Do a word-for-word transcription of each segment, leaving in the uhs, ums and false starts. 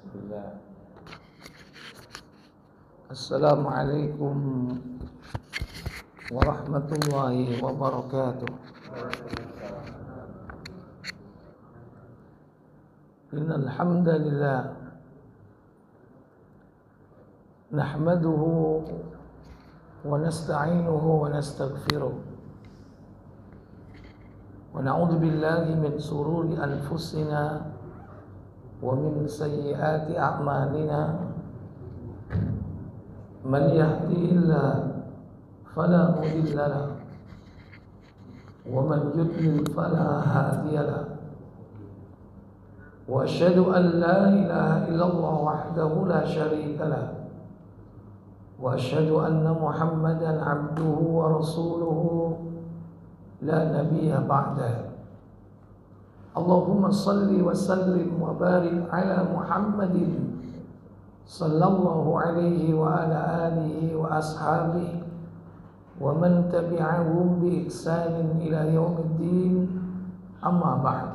Bismillah. Assalamualaikum warahmatullahi wabarakatuh. Innal hamdalillah nahmaduhu wa nasta'inuhu wa nastaghfiruh wa na'udzu billahi min sururi anfusina wa min sayyiati a'malina. Man yahdihillahu fala mudilla lahu wa man yudlil fala hadiya lahu. Wa asyhadu an la ilaha illallah wahdahu la syarika lahu wa asyhadu anna Muhammadan abduhu wa rasuluhu la nabiyya ba'dahu. Allahumma salli wa sallim wa barik ala Muhammadin sallallahu alaihi wa ala alihi wa ashabihi wa man tabi'ahum bi ihsanin ila yaumiddin, amma ba'd.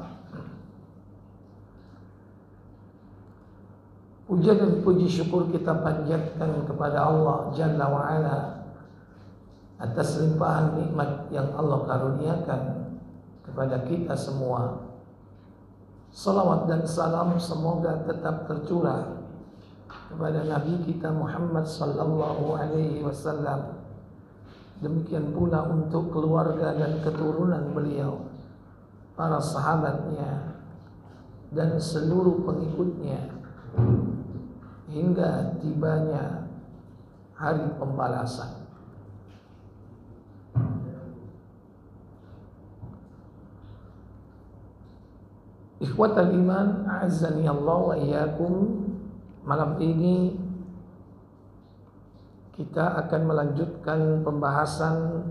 Puja dan puji syukur kita panjatkan kepada Allah Jalla wa Ala atas limpahan nikmat yang Allah karuniakan kepada kita semua. Salawat dan salam semoga tetap tercurah kepada Nabi kita Muhammad sallallahu alaihi wasallam. Demikian pula untuk keluarga dan keturunan beliau, para sahabatnya dan seluruh pengikutnya hingga tibanya hari pembalasan. Ikhwatal iman, a'azzani Allah wa iyyakum. Malam ini kita akan melanjutkan pembahasan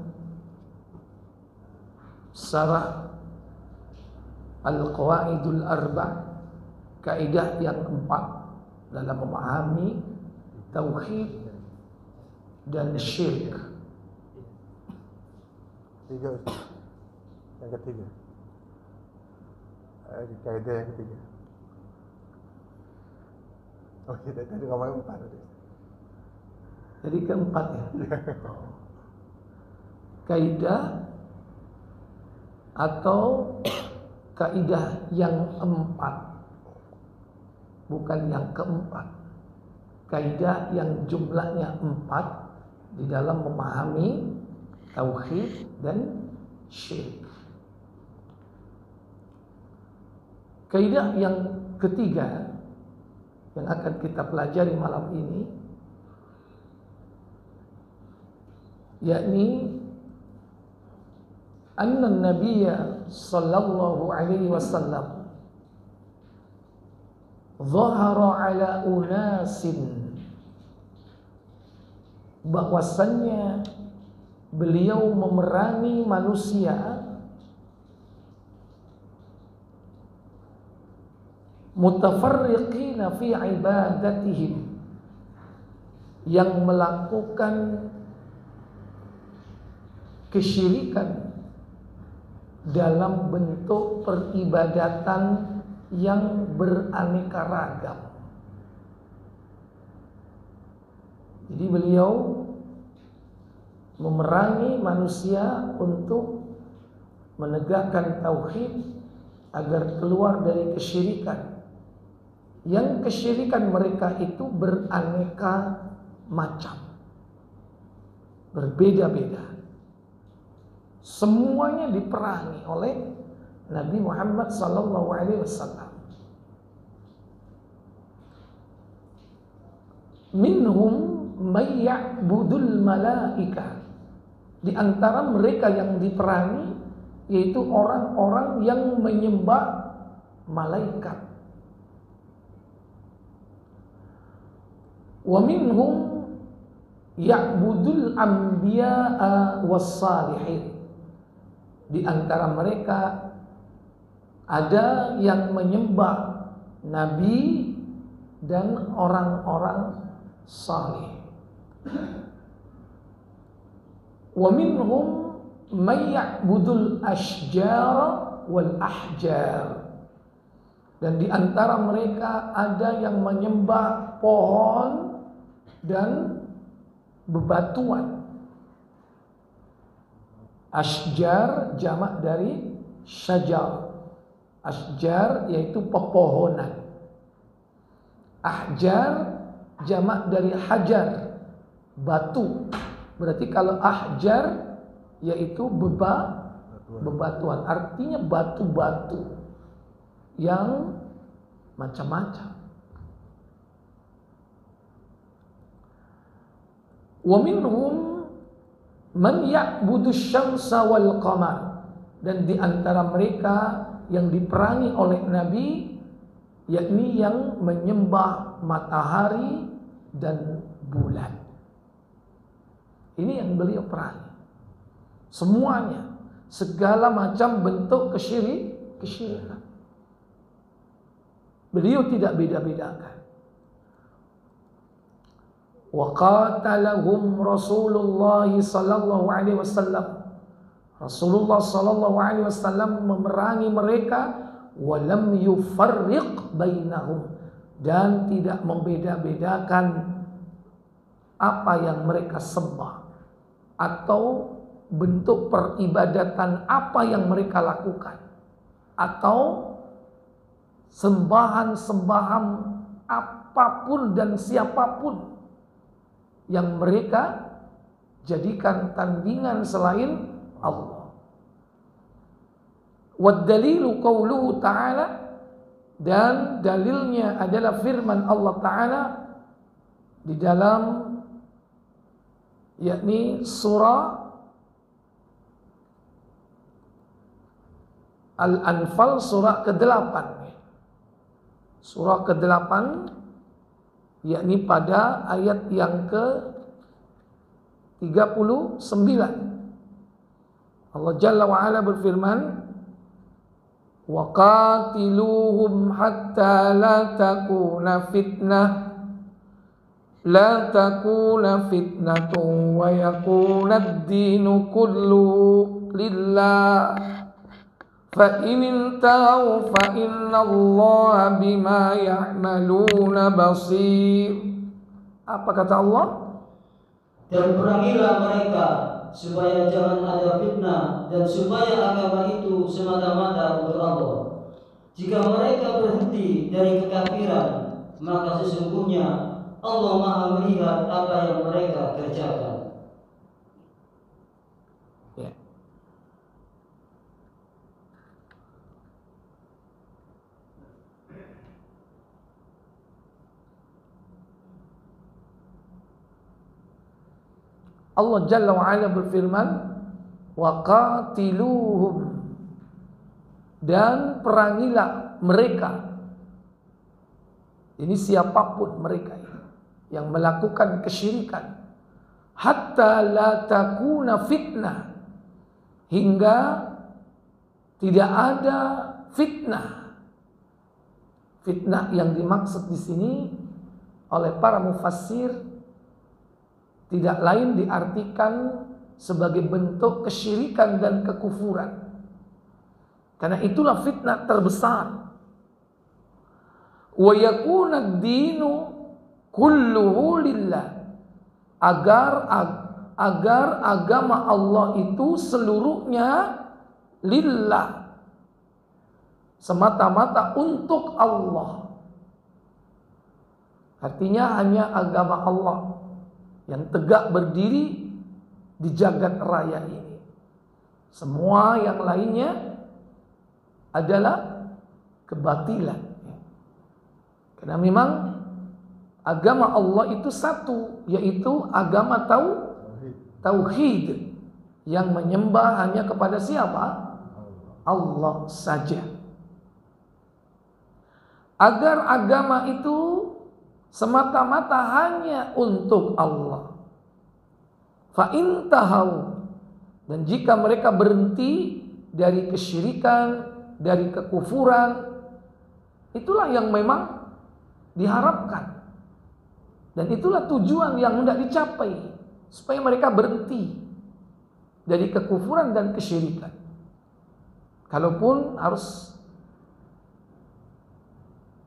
Syarah Al-Qawaidul Arba', kaidah yang empat dalam memahami tauhid dan syirik. Tiga, yang ketiga. Kaidah yang ketiga. Oh, kita tadi ngomongin empat tadi. Jadi keempat ya. Kaidah atau kaidah yang empat, bukan yang keempat. Kaidah yang jumlahnya empat di dalam memahami tauhid dan syirik. Kaidah yang ketiga yang akan kita pelajari malam ini, yakni anna nabiyya sallallahu alaihi wasallam zahara ala unasin, bahwasannya beliau memerangi manusia mutafarriqina fi ibadatihim, yang melakukan kesyirikan dalam bentuk peribadatan yang beraneka ragam. Jadi beliau memerangi manusia untuk menegakkan tauhid agar keluar dari kesyirikan. Yang kesyirikan mereka itu beraneka macam, berbeda-beda. Semuanya diperangi oleh Nabi Muhammad sallallahu alaihi wasallam. Minhum may ya'budul malaika. Di antara mereka yang diperangi yaitu orang-orang yang menyembah malaikat. Wa minhum ya'budul anbiya'a was-salihin. Di antara mereka ada yang menyembah nabi dan orang-orang saleh. Wa minhum may ya'budul asyjar wal ahjar. Dan di antara mereka ada yang menyembah pohon dan bebatuan. Asjar jamak dari syajar. Asjar yaitu pepohonan. Ahjar jamak dari hajar, batu. Berarti kalau ahjar yaitu beba, bebatuan. Artinya batu-batu yang macam-macam. Wa minhum man ya'budu syamsa wal qamar. Dan di antara mereka yang diperangi oleh Nabi, yakni yang menyembah matahari dan bulan. Ini yang beliau perangi. Semuanya, segala macam bentuk kesyirik, kesyirikan. Beliau tidak beda-bedakan. Wa qatalahum Rasulullah sallallahu alaihi wasallam. Rasulullah sallallahu alaihi wasallam memerangi mereka wa lam yufarriq bainahum, dan tidak membeda-bedakan apa yang mereka sembah atau bentuk peribadatan apa yang mereka lakukan atau sembahan-sembahan apapun dan siapapun yang mereka jadikan tandingan selain Allah. Wad dalilu qauluhu ta'ala, dan dalilnya adalah firman Allah Ta'ala di dalam yakni surah Al-Anfal surah kedelapan. Surah kedelapan yakni pada ayat yang ke tiga puluh sembilan. Allah Jalla wa Ala berfirman, wa qatiluhum hatta la takuna fitnah la takuna fitnatun wa yakuna ad-dinu kullu lillah fa in intahu fa inna Allah bima ya'maluna basir. Apa kata Allah? Dan perangilah mereka supaya jangan ada fitnah dan supaya agama itu semata-mata untuk Allah. Jika mereka berhenti dari kekafiran, maka sesungguhnya Allah Maha melihat apa yang mereka kerjakan. Ya. Allah Jalla wa Ala berfirman, wa qatiluhum, dan perangilah mereka. Ini siapapun mereka ini yang melakukan kesyirikan, hatta la takuna fitnah, hingga tidak ada fitnah. Fitnah yang dimaksud di sini oleh para mufassir tidak lain diartikan sebagai bentuk kesyirikan dan kekufuran. Karena itulah fitnah terbesar. Wa yakuna ad-dinu kulluhu lillah, agar agar agama Allah itu seluruhnya lillah, semata-mata untuk Allah. Artinya hanya agama Allah yang tegak berdiri di jagat raya ini. Semua yang lainnya adalah kebatilan. Karena memang agama Allah itu satu, yaitu agama tau, tauhid, yang menyembah hanya kepada siapa? Allah saja. Agar agama itu semata-mata hanya untuk Allah. Fa in tahau, dan jika mereka berhenti dari kesyirikan, dari kekufuran, itulah yang memang diharapkan. Dan itulah tujuan yang hendak dicapai, supaya mereka berhenti dari kekufuran dan kesyirikan. Kalaupun harus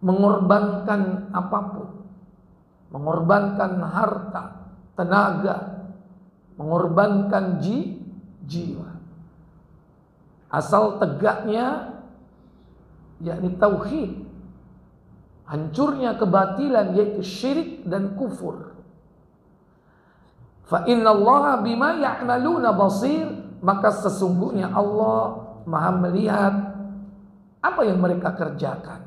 mengorbankan apapun, mengorbankan harta, tenaga, mengorbankan ji, jiwa. Asal tegaknya yakni tauhid, hancurnya kebatilan yaitu syirik dan kufur. Fa innallaha bima ya'maluna basir, maka sesungguhnya Allah Maha melihat apa yang mereka kerjakan.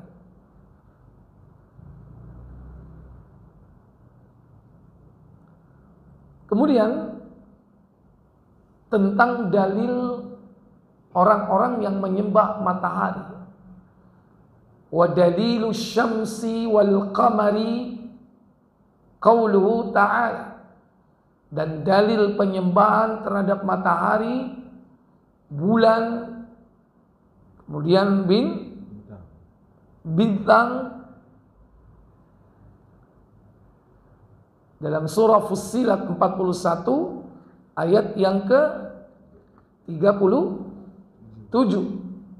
Kemudian tentang dalil orang-orang yang menyembah matahari. Wa dalilu syamsi wal qamari qauluhu ta'ala. Dan dalil penyembahan terhadap matahari, bulan, kemudian bin, bintang dalam surah Fussilat empat puluh satu ayat yang ke tiga puluh tujuh.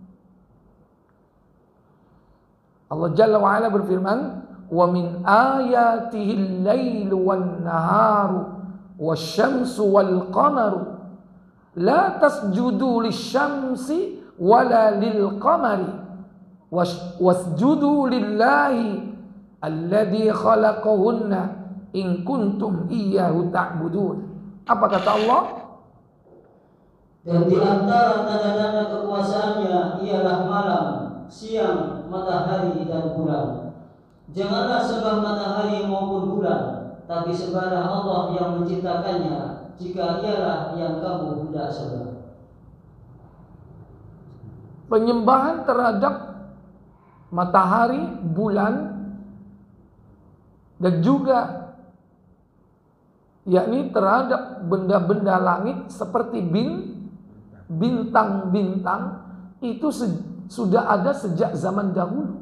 Allah Jalla wa Ala berfirman, "Wa min ayatihi al-lailu wan-naharu wasyamsu wal-qamaru la tasjudu lisyamsi wala lil-qamari wasjudu lillahi alladhi khalaqahunna in kuntum iyyahu ta'budun." Apa kata Allah? Dan di antara tanda-tanda kekuasaannya ialah malam, siang, matahari dan bulan. Janganlah sembah matahari maupun bulan, tapi sembahlah Allah yang menciptakannya, jika ialah yang kamu hendak sembah. Penyembahan terhadap matahari, bulan, dan juga yakni terhadap benda-benda langit seperti bin, bintang-bintang itu se- sudah ada sejak zaman dahulu.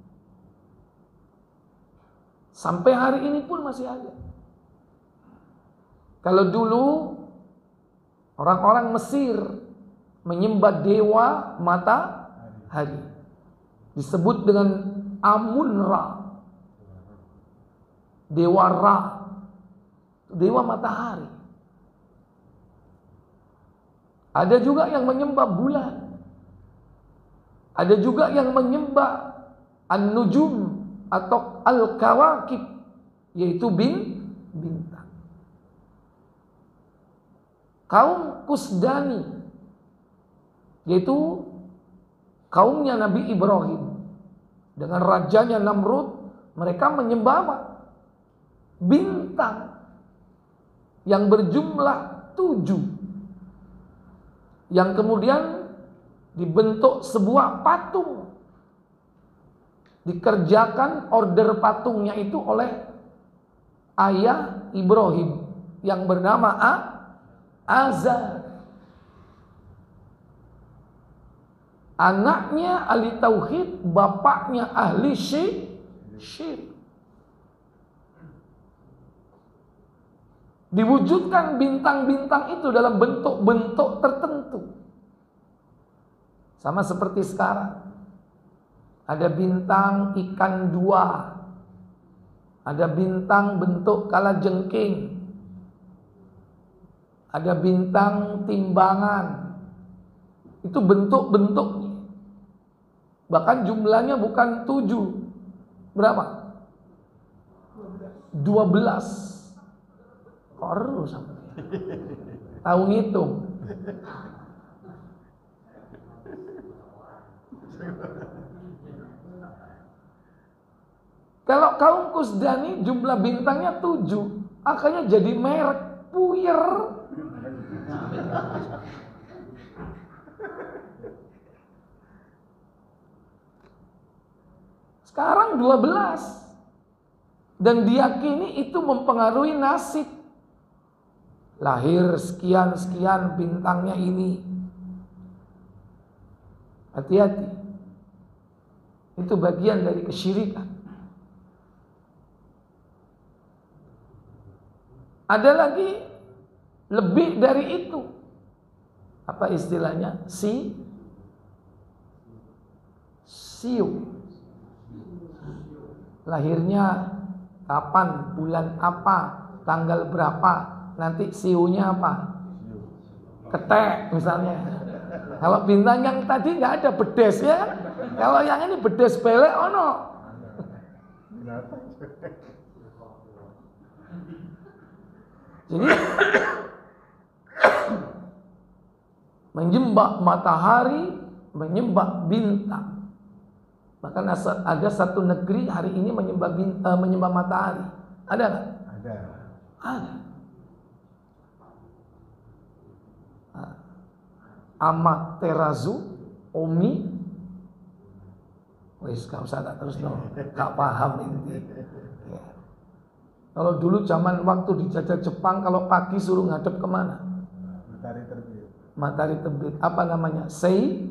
Sampai hari ini pun masih ada. Kalau dulu orang-orang Mesir menyembah dewa matahari, disebut dengan Amun-Ra, dewa Ra, dewa matahari. Ada juga yang menyembah bulan. Ada juga yang menyembah An-Nujum atau Al-Kawakib, yaitu bin, bintang. Kaum Kusdani, yaitu kaumnya Nabi Ibrahim dengan rajanya Namrud, mereka menyembah apa? Bintang yang berjumlah tujuh, yang kemudian dibentuk sebuah patung. Dikerjakan order patungnya itu oleh ayah Ibrahim yang bernama A, Azar. Anaknya ahli tauhid, bapaknya ahli syirik. Diwujudkan bintang-bintang itu dalam bentuk-bentuk tertentu. Sama seperti sekarang. Ada bintang ikan dua, ada bintang bentuk kalajengking, ada bintang timbangan. Itu bentuk-bentuknya. Bahkan jumlahnya bukan tujuh. Berapa? Dua belas. Koru sampai. Tahu ngitung. Kalau kaum Kusdani jumlah bintangnya tujuh, akhirnya jadi merek puyer. Sekarang dua belas. Dan diyakini itu mempengaruhi nasib. Lahir sekian-sekian bintangnya ini. Hati-hati. Itu bagian dari kesyirikan. Ada lagi lebih dari itu. Apa istilahnya? Si Siu. lahirnya kapan, bulan apa, tanggal berapa, nanti siunya apa, ketek misalnya. Kalau bintang yang tadi nggak ada bedes ya kan? Kalau yang ini bedes belek ono. Jadi menyembah matahari, menyembah bintang. Bahkan ada satu negeri hari ini menyembah bintang, menyembah matahari. Ada nggak? Ada. Ada. Amaterasu, Omi, wis gak usah tak terus no, gak paham ini. Ya. Kalau dulu zaman waktu dijajah Jepang, kalau pagi suruh ngadep kemana? Matahari terbit. Matahari terbit. Apa namanya? Sei?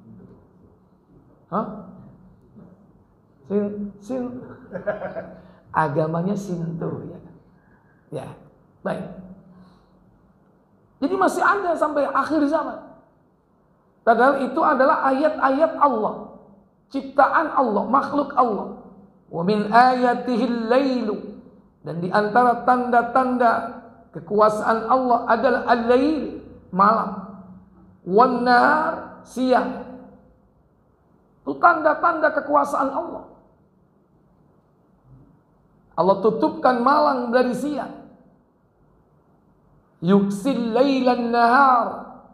Hah? Sin, sin. Agamanya Shinto ya. Ya, baik. Jadi masih ada sampai akhir zaman. Padahal itu adalah ayat-ayat Allah, ciptaan Allah, makhluk Allah. Wa min ayatihil lailu, dan di antara tanda-tanda kekuasaan Allah adalah al-lail, malam, wan nahar, siang. Itu tanda-tanda kekuasaan Allah. Allah tutupkan malam dari siang. Yuksil lailan nahar.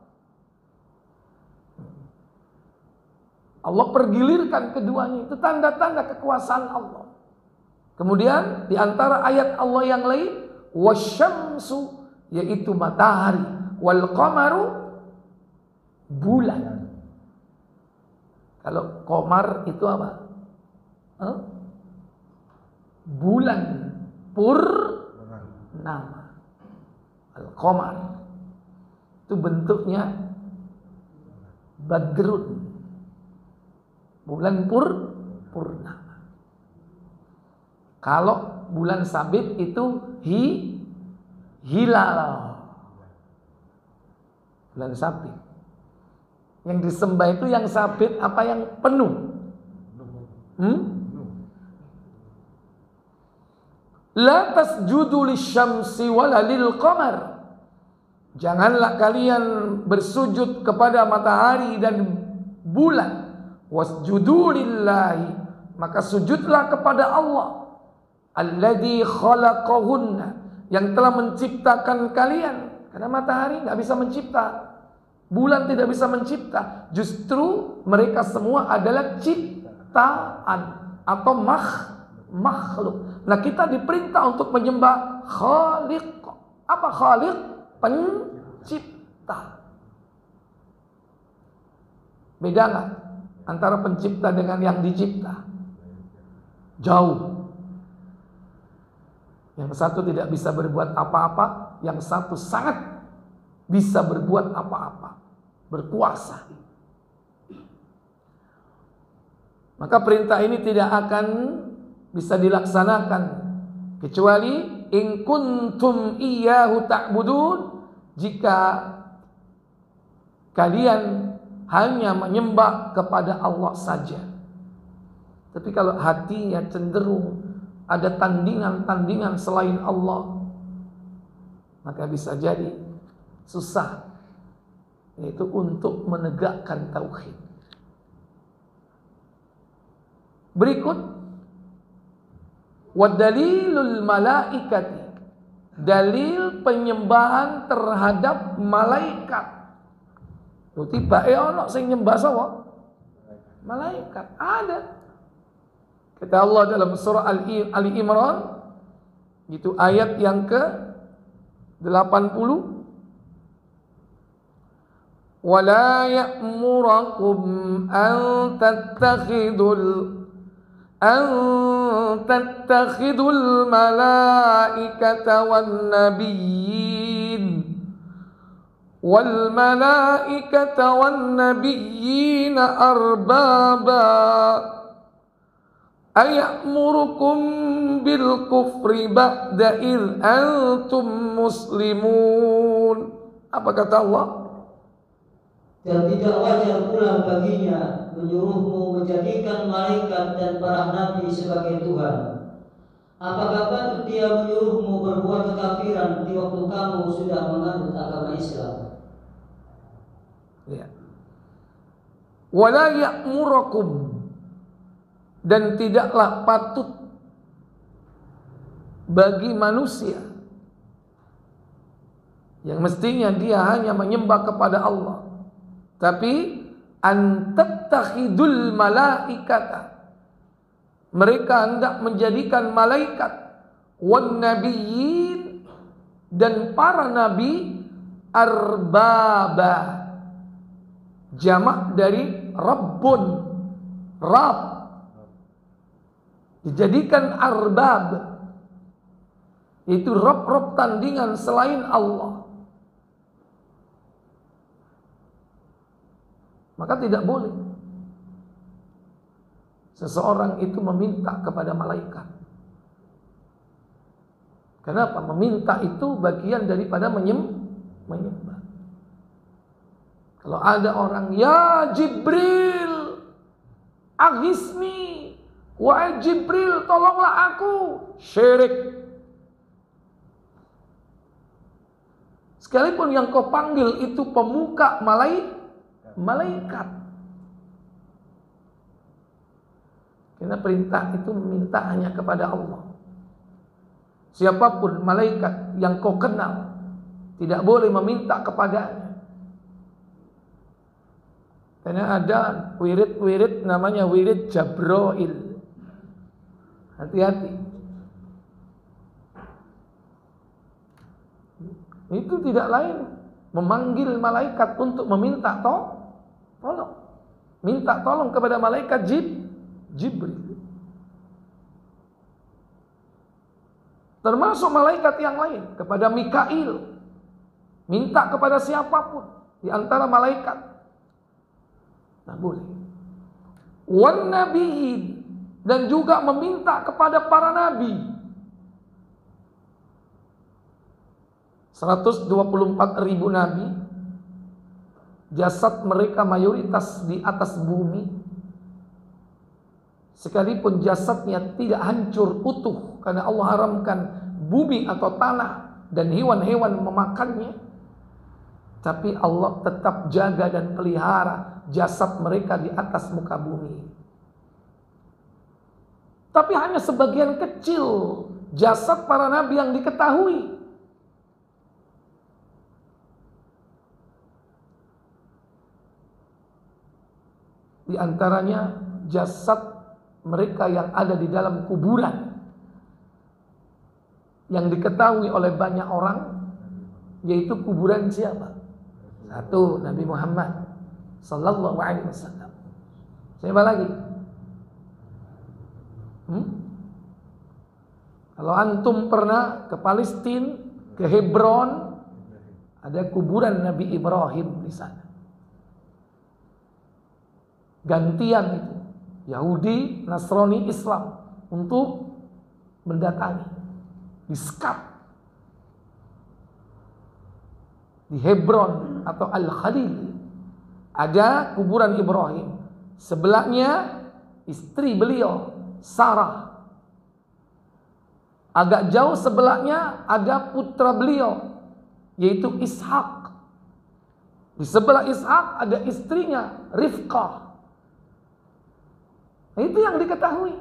Allah pergilirkan keduanya, itu tanda-tanda kekuasaan Allah. Kemudian di antara ayat Allah yang lain, wasyamsu, yaitu matahari, wal qamaru, bulan. Kalau qamar itu apa? Huh? Bulan purnama. Al qamar itu bentuknya badrun. Bulan pur purnama. Kalau bulan sabit itu hi hilal. Bulan sabit. Yang disembah itu yang sabit apa yang penuh? Hmm? La tasjudu lisyamsi wala lil qamar. Janganlah kalian bersujud kepada matahari dan bulan. Wasjudu lillahi, maka sujudlah kepada Allah alladzi khalaqahunna, yang telah menciptakan kalian. Karena matahari nggak bisa mencipta, bulan tidak bisa mencipta, justru mereka semua adalah ciptaan atau makh, makhluk. Nah, kita diperintah untuk menyembah Khaliq. Apa Khaliq? Pencipta. Beda nggak antara pencipta dengan yang dicipta? Jauh. Yang satu tidak bisa berbuat apa-apa, yang satu sangat bisa berbuat apa-apa, berkuasa. Maka perintah ini tidak akan bisa dilaksanakan kecuali in kuntum iyyahu ta'budun, jika kalian hanya menyembah kepada Allah saja. Tapi kalau hatinya cenderung ada tandingan-tandingan selain Allah, maka bisa jadi susah, yaitu untuk menegakkan tauhid. Berikut wadalilul malaikati, dalil penyembahan terhadap malaikat. Tiba eh ono sing nyembah sapa? Malaikat. Ada. Kata Allah dalam surah Ali Imran, itu ayat yang ke delapan puluh. Wala ya'murakum an tattakhidul an tattakhidul malaikata wan nabiyyin wal malaikata wan nabiyyin arbaba ayamurukum bil kufri ba'da id antum muslimun. Apa kata Allah? Dan tidak wajar pula baginya menyuruhmu menjadikan malaikat dan para nabi sebagai Tuhan. Apakah patut dia menyuruhmu berbuat kekafiran di waktu kamu sudah menganut agama Islam? Ya. Wala ya'murakum, dan tidaklah patut bagi manusia yang mestinya dia hanya menyembah kepada Allah, tapi antattakhidul malaikata, mereka hendak menjadikan malaikat, wan nabiyyin, dan para nabi, arbaba, jamak dari Rabbun, Rab, dijadikan arbab, itu rob-rob tandingan selain Allah. Maka tidak boleh seseorang itu meminta kepada malaikat. Kenapa? Meminta itu bagian daripada menyembah. Kalau ada orang, ya Jibril, aghisni, wahai Jibril, tolonglah aku, syirik. Sekalipun yang kau panggil itu pemuka malaikat, malaikat. Karena perintah itu meminta hanya kepada Allah. Siapapun malaikat yang kau kenal, tidak boleh meminta kepadanya. Karena ada wirid-wirid namanya wirid Jabroil. Hati-hati. Itu tidak lain memanggil malaikat untuk meminta to tolong. Minta tolong kepada malaikat Jib Jibril. Termasuk malaikat yang lain, kepada Mikail. Minta kepada siapapun di antara malaikat. Nah, boleh. Wan nabiyyin, dan juga meminta kepada para nabi. seratus dua puluh empat ribu nabi, jasad mereka mayoritas di atas bumi. Sekalipun jasadnya tidak hancur utuh, karena Allah haramkan bumi atau tanah dan hewan-hewan memakannya, tapi Allah tetap jaga dan pelihara jasad mereka di atas muka bumi. Tapi hanya sebagian kecil jasad para nabi yang diketahui. Di antaranya jasad mereka yang ada di dalam kuburan, yang diketahui oleh banyak orang, yaitu kuburan siapa? Satu, Nabi Muhammad sallallahu alaihi wasallam. Siapa lagi? Hmm? Kalau antum pernah ke Palestina, ke Hebron, ada kuburan Nabi Ibrahim di sana. Gantian itu Yahudi, Nasrani, Islam untuk mendatangi, disekap di Hebron atau Al-Khalil. Ada kuburan Ibrahim, sebelahnya istri beliau Sarah. Agak jauh sebelahnya ada putra beliau, yaitu Ishak. Di sebelah Ishak ada istrinya Rifqah. Nah, itu yang diketahui.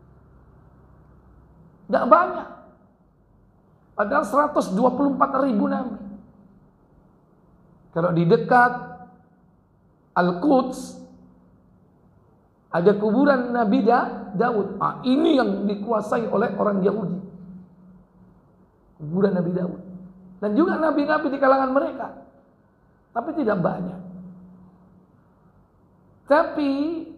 Tidak banyak. Padahal seratus dua puluh empat ribu nabi. Kalau di dekat Al-Quds ada kuburan Nabi Daud. Ah, ini yang dikuasai oleh orang Yahudi. Kuburan Nabi Daud. Dan juga nabi-nabi di kalangan mereka. Tapi tidak banyak. Tapi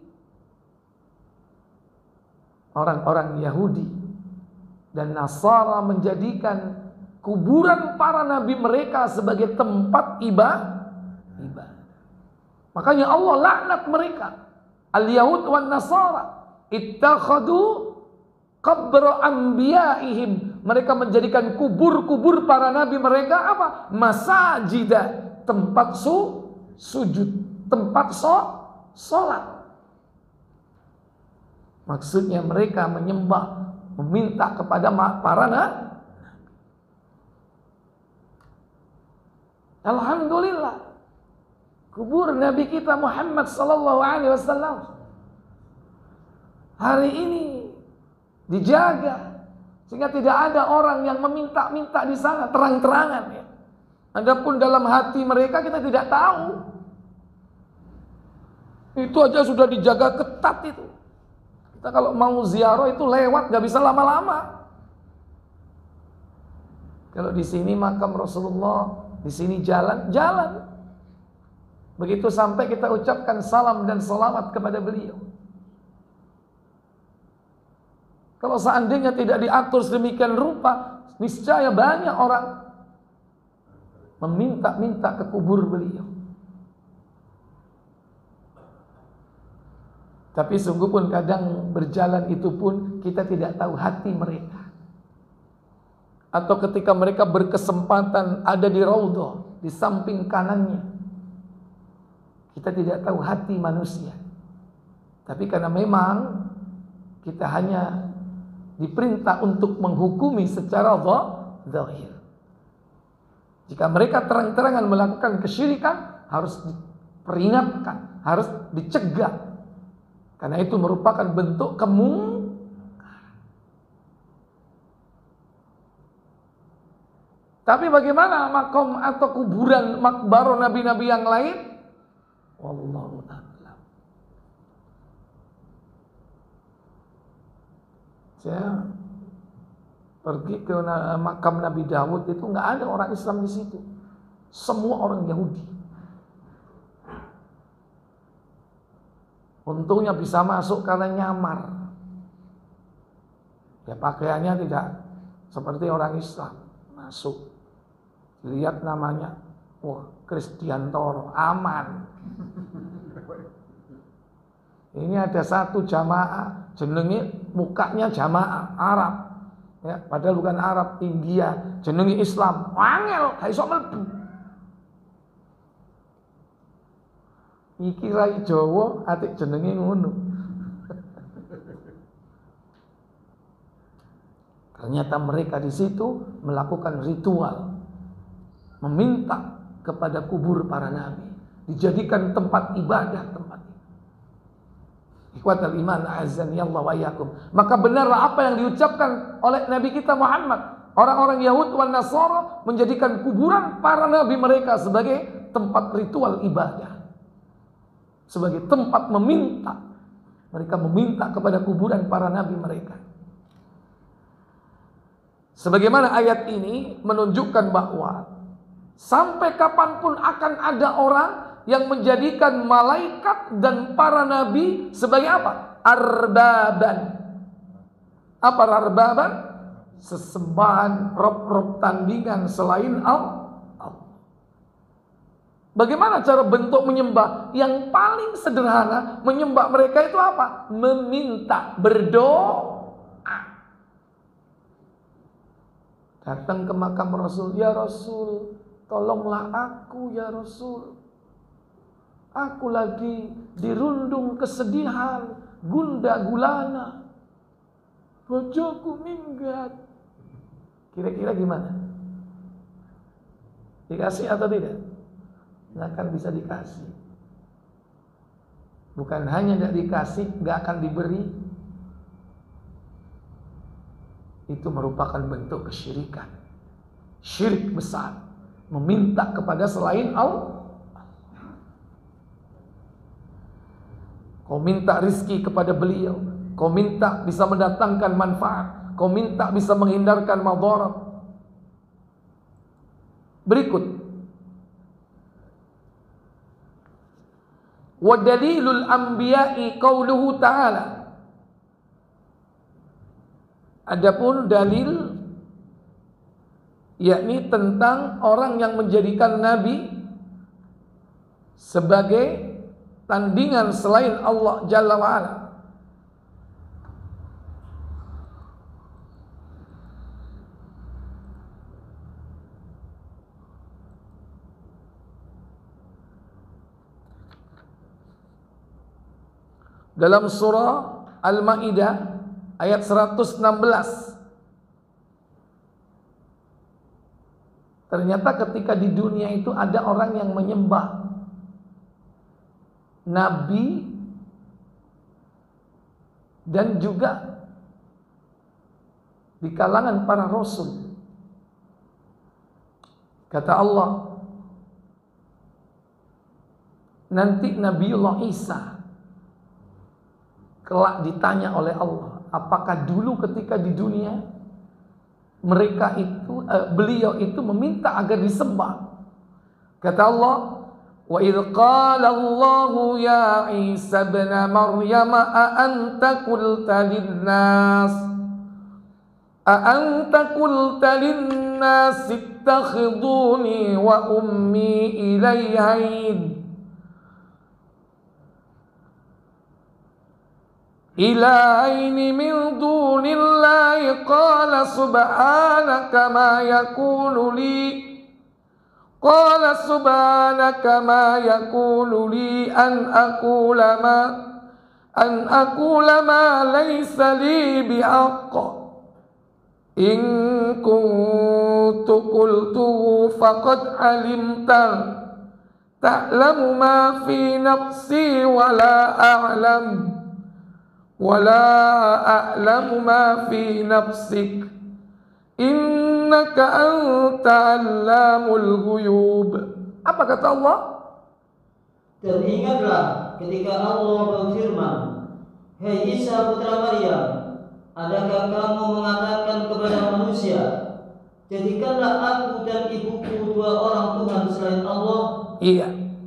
orang-orang Yahudi dan Nasara menjadikan kuburan para nabi mereka sebagai tempat ibadah. Makanya Allah laknat mereka. Al-Yahud wan Nasara ittakhadu qabra anbiya'ihim. Mereka menjadikan kubur-kubur para nabi mereka apa? Masajidah, tempat su sujud, tempat sholat. Maksudnya mereka menyembah, meminta kepada para nabi. Alhamdulillah, kubur Nabi kita Muhammad sallallahu alaihi wasallam hari ini dijaga sehingga tidak ada orang yang meminta-minta di sana terang-terangan ya. Adapun dalam hati mereka kita tidak tahu. Itu aja sudah dijaga ketat itu. Kita kalau mau ziarah itu lewat, nggak bisa lama-lama. Kalau di sini makam Rasulullah, di sini jalan, jalan. Begitu sampai kita ucapkan salam dan selamat kepada beliau. Kalau seandainya tidak diatur sedemikian rupa, niscaya banyak orang meminta-minta ke kubur beliau. Tapi sungguh pun kadang berjalan itu pun kita tidak tahu hati mereka. Atau ketika mereka berkesempatan ada di raudhah, di samping kanannya, kita tidak tahu hati manusia. Tapi karena memang kita hanya diperintah untuk menghukumi secara zahir. Jika mereka terang-terangan melakukan kesyirikan, harus diperingatkan, harus dicegah. Karena itu merupakan bentuk kemungkaran. Tapi bagaimana makom atau kuburan makbaro nabi-nabi yang lain? Wallahu a'lam. Saya pergi ke makam Nabi Daud itu nggak ada orang Islam di situ, semua orang Yahudi. Untungnya bisa masuk karena nyamar. Ya pakaiannya tidak seperti orang Islam. Masuk, lihat namanya, wah Kristiantoro, aman. Ini ada satu jamaah, jenenge mukanya jamaah Arab, ya, padahal bukan Arab, India, jenenge Islam, wangel, gak iso mlebu. Iki rai Jawa, atik jenenge ngono. Ternyata mereka di situ melakukan ritual, meminta kepada kubur para nabi, dijadikan tempat ibadah, tempat itu. Ikhwatal iman azani Allah wa iyyakum. Maka benarlah apa yang diucapkan oleh Nabi kita Muhammad. Orang-orang Yahud wan Nasara menjadikan kuburan para nabi mereka sebagai tempat ritual ibadah, sebagai tempat meminta. Mereka meminta kepada kuburan para nabi mereka. Sebagaimana ayat ini menunjukkan bahwa sampai kapanpun akan ada orang yang menjadikan malaikat dan para nabi sebagai apa? Arbaban. Apa arbaban? Sesembahan, rob-rob tandingan selain Allah. Bagaimana cara bentuk menyembah? Yang paling sederhana menyembah mereka itu apa? Meminta, berdoa. Datang ke makam Rasul, ya Rasul, tolonglah aku ya Rasul. Aku lagi dirundung kesedihan, gundah gulana. Bojoku minggat. Kira-kira gimana? Dikasih atau tidak? Nggak akan bisa dikasih. Bukan hanya tidak dikasih, nggak akan diberi. Itu merupakan bentuk kesyirikan, syirik besar, meminta kepada selain Allah. Kau minta rizki kepada beliau, kau minta bisa mendatangkan manfaat, kau minta bisa menghindarkan madarat. Berikut, wa dalilul anbiya'i qauluhu ta'ala. Adapun dalil, yakni tentang orang yang menjadikan nabi sebagai tandingan selain Allah Jalla wa'ala. dalam surah Al-Maidah ayat seratus enam belas. Ternyata ketika di dunia itu ada orang yang menyembah nabi dan juga di kalangan para rasul. Kata Allah, nanti Nabiullah Isa kelak ditanya oleh Allah, apakah dulu ketika di dunia mereka itu eh, beliau itu meminta agar disembah. Kata Allah, wa idh qala Allah ya Isa ibn Maryam a anta qulta lin-nas a anta qulta lin-nas ittakhiduni wa ummi ilayhain ilaini min dunillahi qala subhanaka ma yakunu li qala subhanaka ma yakunu li an aqula ma an aqula ma laysa li bihaqq in kuntu qultu faqad alimta ta'lamu ma fi nafsi wa la a'lam wala a'lamu ma fi nafsik innaka anta 'allamul ghuyub. Apa kata Allah? Dan ingatlah ketika Allah berfirman, Hei Isa putra Maryam, adakah kamu mengatakan kepada manusia, jadikanlah aku dan ibuku dua orang Tuhan selain Allah? Iya.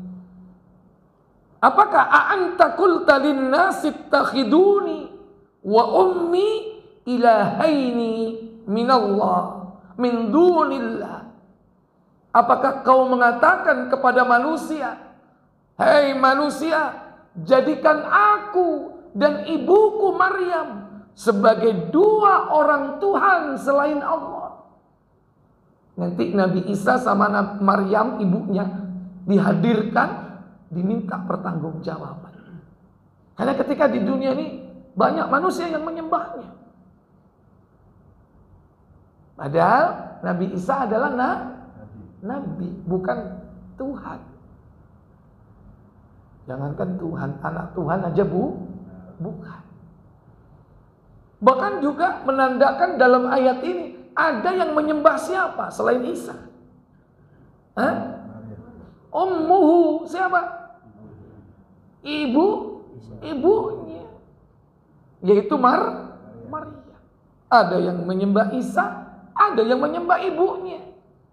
Apakah a'anta qulta lin-nasi ittakhiduni wa ummi ilahaini minallah min dunillah? Apakah kau mengatakan kepada manusia, hei manusia, jadikan aku dan ibuku Maryam sebagai dua orang Tuhan selain Allah? Nanti Nabi Isa sama Maryam ibunya dihadirkan, diminta pertanggungjawaban. Karena ketika di dunia ini banyak manusia yang menyembahnya. Padahal Nabi Isa adalah na, Nabi, bukan Tuhan. Jangankan Tuhan, anak Tuhan aja bu, bukan. Bahkan juga menandakan dalam ayat ini ada yang menyembah siapa selain Isa? Hah? Ummuhu, siapa? Ibu, ibunya, yaitu Mar, Maria. Ada yang menyembah Isa, ada yang menyembah ibunya.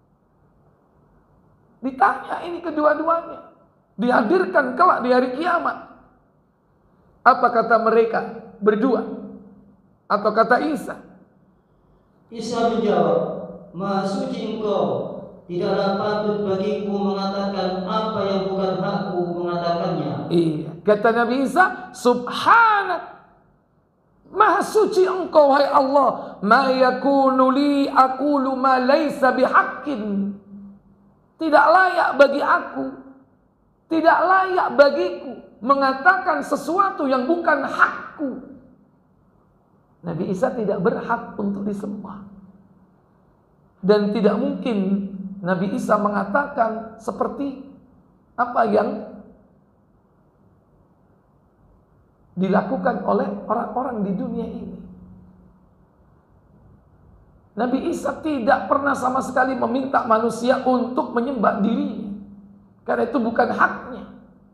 Ditanya ini kedua-duanya, dihadirkan kelak di hari kiamat. Apa kata mereka berdua? Atau kata Isa? Isa menjawab, Maha suci engkau, tidaklah patut bagiku mengatakan apa yang bukan hakku mengatakannya. Iya, kata Nabi Isa, subhanak, maha suci engkau wahai Allah, ma yakunu li aqulu ma laysa bihaqqin. Tidak layak bagi aku, tidak layak bagiku mengatakan sesuatu yang bukan hakku. Nabi Isa tidak berhak untuk disembah. Dan tidak mungkin Nabi Isa mengatakan seperti apa yang dilakukan oleh orang-orang di dunia ini. Nabi Isa tidak pernah sama sekali meminta manusia untuk menyembah dirinya, karena itu bukan haknya.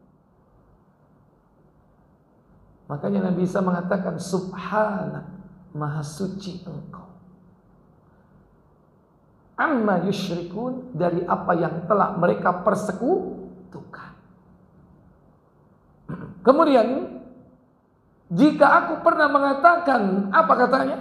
Makanya Nabi Isa mengatakan, Subhanak, maha suci engkau, amma yusyrikun, dari apa yang telah mereka persekutukan. Kemudian, jika aku pernah mengatakan, apa katanya?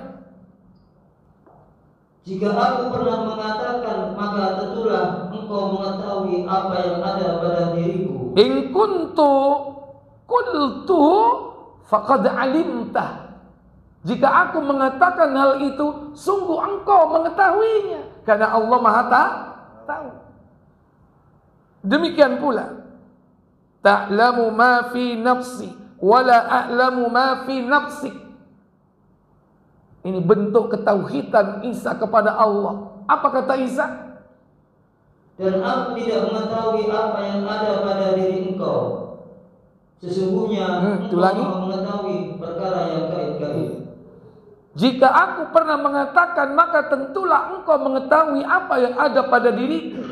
Jika aku pernah mengatakan, maka tentulah engkau mengetahui apa yang ada pada diriku. In kuntu qultu faqad alimtah. Jika aku mengatakan hal itu, sungguh engkau mengetahuinya, karena Allah Maha tahu. Demikian pula, ta'lamu ma fi nafsi, wala a'lamu ma fi nafsik. Ini bentuk ketauhidan Isa kepada Allah. Apa kata Isa? Dan aku tidak mengetahui apa yang ada pada diri engkau. Sesungguhnya hmm, engkau maha mengetahui perkara yang gaib-gaib. Jika aku pernah mengatakan, maka tentulah engkau mengetahui apa yang ada pada diriku.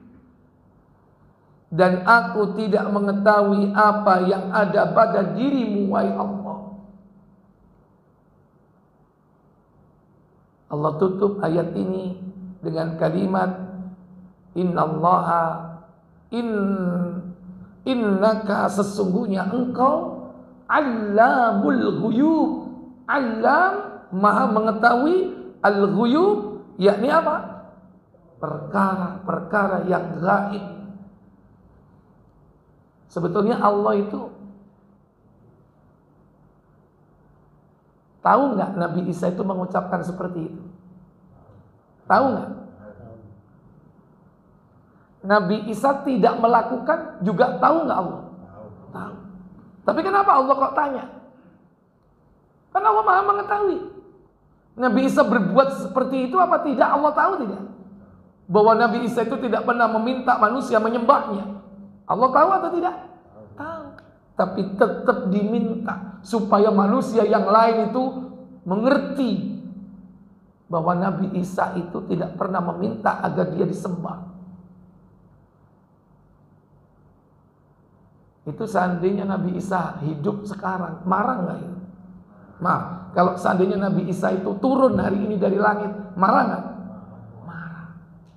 Dan aku tidak mengetahui apa yang ada pada dirimu, wahai Allah. Allah tutup ayat ini dengan kalimat innallaha in innaka, sesungguhnya engkau allamul ghuyub. Allam, maha mengetahui, al-ghuyub yakni apa? Perkara-perkara yang gaib. Sebetulnya Allah itu tahu nggak Nabi Isa itu mengucapkan seperti itu? Tahu nggak? Nabi Isa tidak melakukan juga tahu nggak Allah? Tahu. Tapi kenapa Allah kok tanya? Karena Allah maha mengetahui. Nabi Isa berbuat seperti itu apa tidak? Allah tahu tidak? Bahwa Nabi Isa itu tidak pernah meminta manusia menyembahnya. Allah tahu atau tidak? Tahu. Tapi tetap diminta supaya manusia yang lain itu mengerti bahwa Nabi Isa itu tidak pernah meminta agar dia disembah. Itu seandainya Nabi Isa hidup sekarang, marah nggak itu? Maaf, kalau seandainya Nabi Isa itu turun hari ini dari langit, marah nggak? Marah.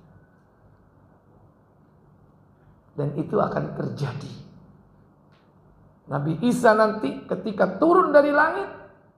Dan itu akan terjadi. Nabi Isa nanti ketika turun dari langit,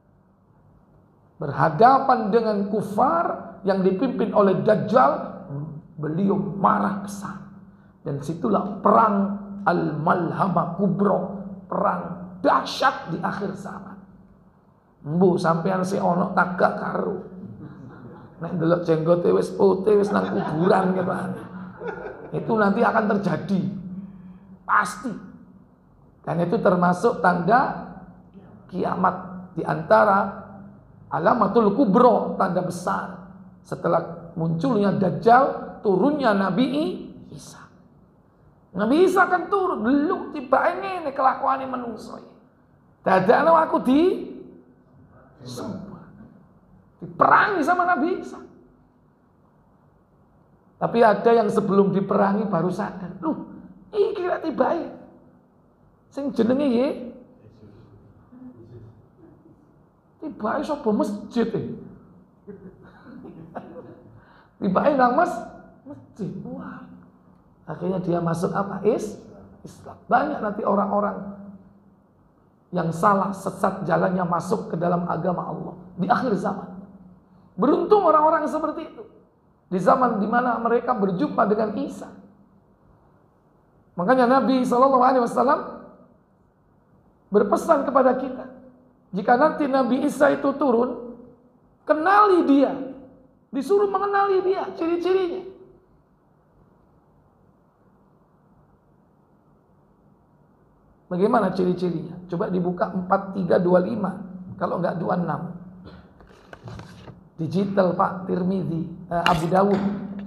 berhadapan dengan kufar yang dipimpin oleh Dajjal, beliau marah besar. Dan situlah perang Al-Malhamah Kubro, perang dahsyat di akhir zaman. Mbu sampean si ono tagak karo. Nek delok jenggote wis putih wis nang kuburan gitu. Itu nanti akan terjadi. Pasti. Dan itu termasuk tanda kiamat, di antara alamatul kubro, tanda besar. Setelah munculnya Dajjal, turunnya Nabi Isa. Nabi Isa akan turun, belum tiba ini nih kelakuan manusia. Dadakno aku di sumpah, diperangi sama Nabi Isa. Tapi ada yang sebelum diperangi baru sadar, loh, ini kira tiba ya. Sing jenenge ye, tiba sapa masjid e. Tiba nang mas masjid. Wah. Akhirnya dia masuk apa? Is Islam. Banyak nanti orang-orang yang salah, sesat jalannya masuk ke dalam agama Allah di akhir zaman. Beruntung orang-orang seperti itu di zaman di mana mereka berjumpa dengan Isa. Makanya Nabi shallallahu alaihi wasallam berpesan kepada kita, jika nanti Nabi Isa itu turun, kenali dia, disuruh mengenali dia, ciri-cirinya. Bagaimana ciri-cirinya? Coba dibuka empat tiga dua lima, kalau enggak dua enam. Digital Pak, Tirmidzi, eh, Abu Dawud.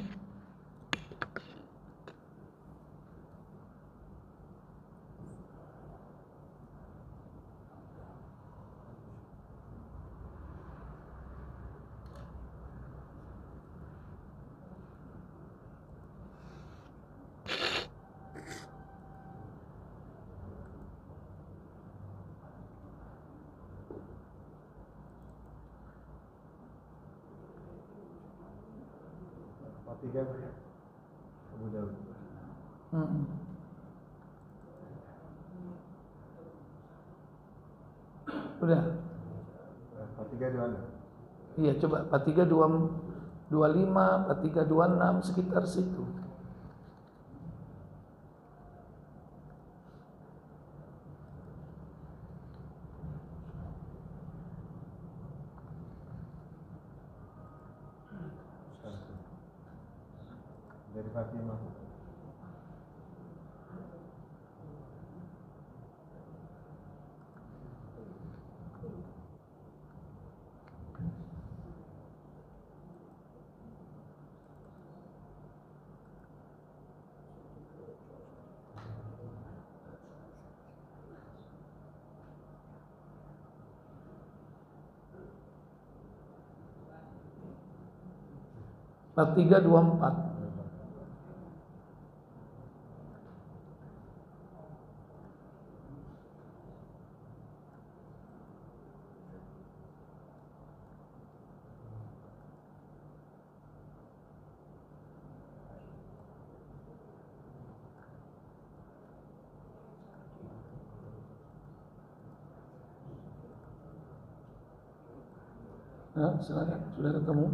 Tiga Abu Dawud. Hmm. Udah. empat tiga dua enam. Iya, coba empat tiga dua lima, empat tiga dua enam, sekitar situ. Dari Fatimah. empat tiga dua empat. Nah, silakan, sudah ketemu?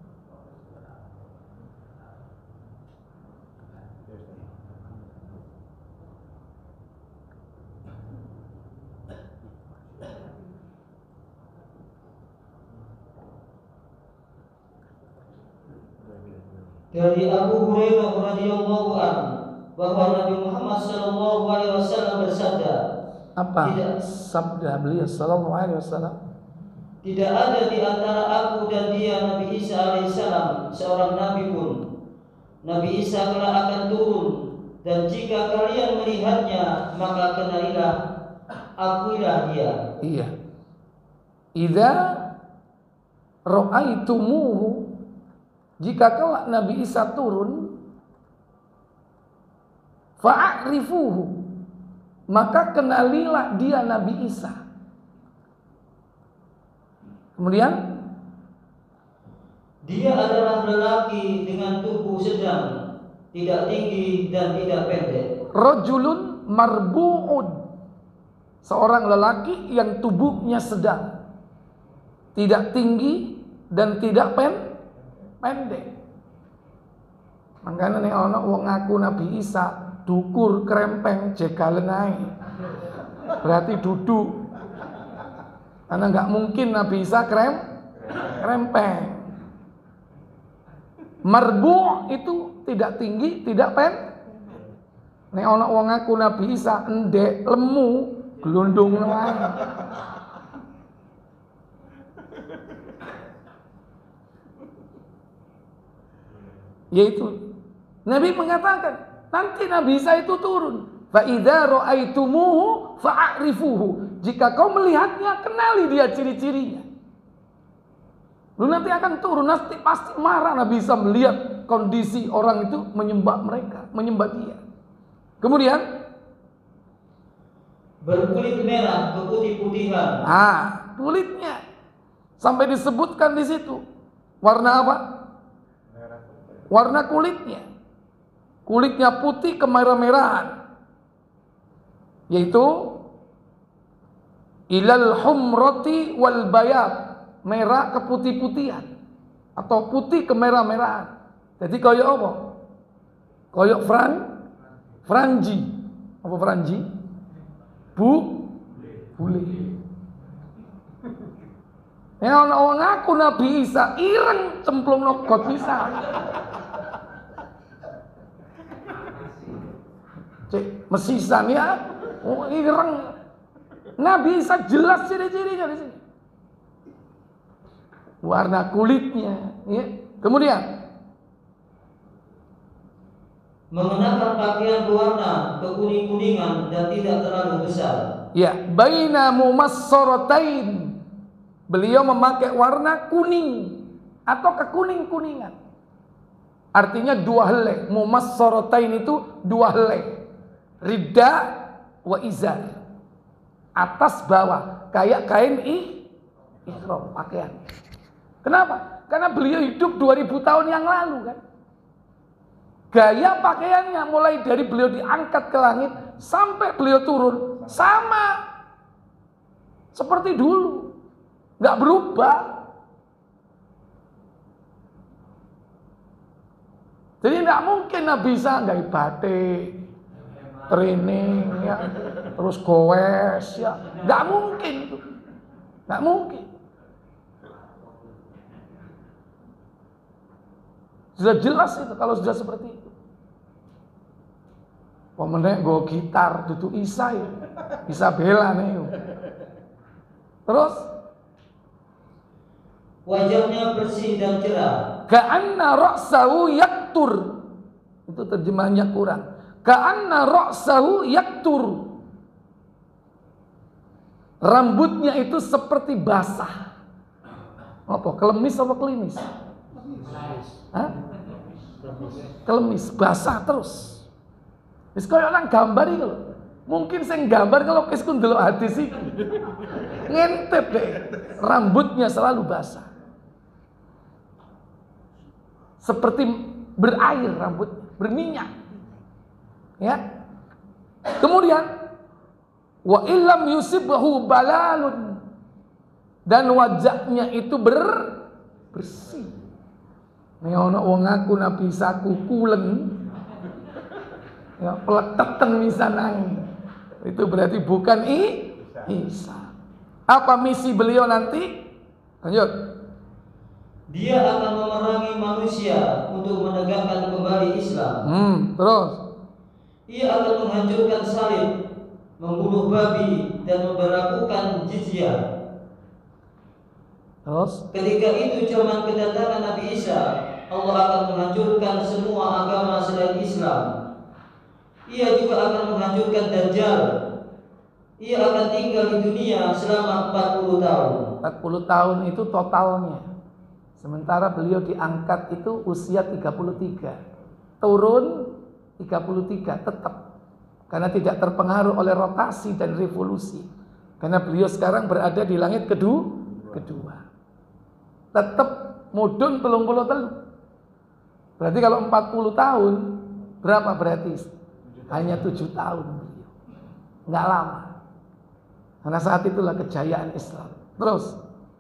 Dari Abu Hurairah radhiyallahu anhu bahwa Nabi Muhammad sallallahu alaihi wasallam bersabda, Apa Tidak. sabda beliau sallallahu alaihi wasallam? tidak ada di antara aku dan dia Nabi Isa alaihissalam seorang nabi pun. Nabi Isa kelak akan turun, dan jika kalian melihatnya maka kenalilah, akuilah dia. Iya. Idza ra'aitumuhu, jika kelak Nabi Isa turun, fa'arifuhu, maka kenalilah dia Nabi Isa. Kemudian Dia adalah lelaki dengan tubuh sedang, tidak tinggi dan tidak pendek. rajulun marbu'un, seorang lelaki yang tubuhnya sedang, tidak tinggi dan tidak pen pendek. Makanya nih ana wong ngaku Nabi Isa dukur krempeng jegalen ae. Berarti duduk. Karena nggak mungkin Nabi Isa krem krempeng. Marbu' itu tidak tinggi, tidak pen. Nek ana wong ngaku Nabi Isa endek, lemu, glundung wae. Yaitu Nabi mengatakan nanti Nabi Isa itu turun. Fa idza ra'aitumuhu fa'rifuhu. Jika kau melihatnya, kenali dia ciri-cirinya. Lu nanti akan turun, nanti pasti marah Nabi Isa melihat kondisi orang itu menyembah mereka, menyembah dia. Kemudian Berkulit merah keputih-putihan. ah, kulitnya sampai disebutkan di situ. Warna apa? Warna kulitnya. Kulitnya putih kemerah-merahan. Yaitu ilal humrati wal bayad, merah keputih-putihan atau putih kemerah-merahan. Jadi kayak apa? Kayak fran franji. Apa franji? Bu bule. Ya ana wong ngaku Nabi Isa ireng cemplung nogot bisa. Cek mesisan ya. Oh, ireng. Nabi Isa jelas ciri-cirinya di sini. Warna kulitnya, ya. Kemudian mengenakan pakaian berwarna kekuning-kuningan dan tidak terlalu besar. ya, baina mumassaratain. Beliau memakai warna kuning atau kekuning-kuningan. Artinya dua helai. Mumassaratain itu dua helai. Ridha wa izar. Atas bawah kayak kain i ihram, pakaian. Kenapa? Karena beliau hidup dua ribu tahun yang lalu kan. Gaya pakaiannya mulai dari beliau diangkat ke langit sampai beliau turun sama seperti dulu, nggak berubah. Jadi nggak mungkin Nabi Isa nggak batik, training ya, terus goes ya, nggak mungkin itu, nggak mungkin. Sudah jelas itu kalau sudah seperti itu. Pemenang go gitar duduk Isa ya, Isa bela nih. Terus Wajahnya bersih dan cerah. ka'anna ra'sahu yaktur. Itu terjemahannya kurang. Ka'anna ra'sahu yaktur. Rambutnya itu seperti basah. Apa? Kelemis apa kelimis? Hah? Kelemis, basah terus. Wis koyo nang gambar iki lho. Mungkin sing gambar kalau kisku ndelok hadis iki. Ngintip deh. Rambutnya selalu basah. Seperti berair rambut, berminyak. Ya. Kemudian wa illam yusibhu balalun, dan wajahnya itu ber bersih. Nek ana wong aku nabi saku kulen, ya peleketen misanang. Itu berarti bukan i Isa. Apa misi beliau nanti? Lanjut. Dia akan memerangi manusia untuk menegakkan kembali Islam. Hmm, terus. Ia akan menghancurkan salib, membunuh babi, dan memberlakukan jizyah. Terus. Ketika itu zaman kedatangan Nabi Isa, Allah akan menghancurkan semua agama selain Islam. Ia juga akan menghancurkan Dajjal. Ia akan tinggal di dunia selama empat puluh tahun. empat puluh tahun itu totalnya. Sementara beliau diangkat itu usia tiga puluh tiga. Turun tiga puluh tiga tetap. Karena tidak terpengaruh oleh rotasi dan revolusi. Karena beliau sekarang berada di langit kedua. kedua. Tetap mudun telung puluh telu. Berarti kalau empat puluh tahun, berapa berarti? Hanya tujuh tahun beliau. Enggak lama. Karena saat itulah kejayaan Islam. Terus.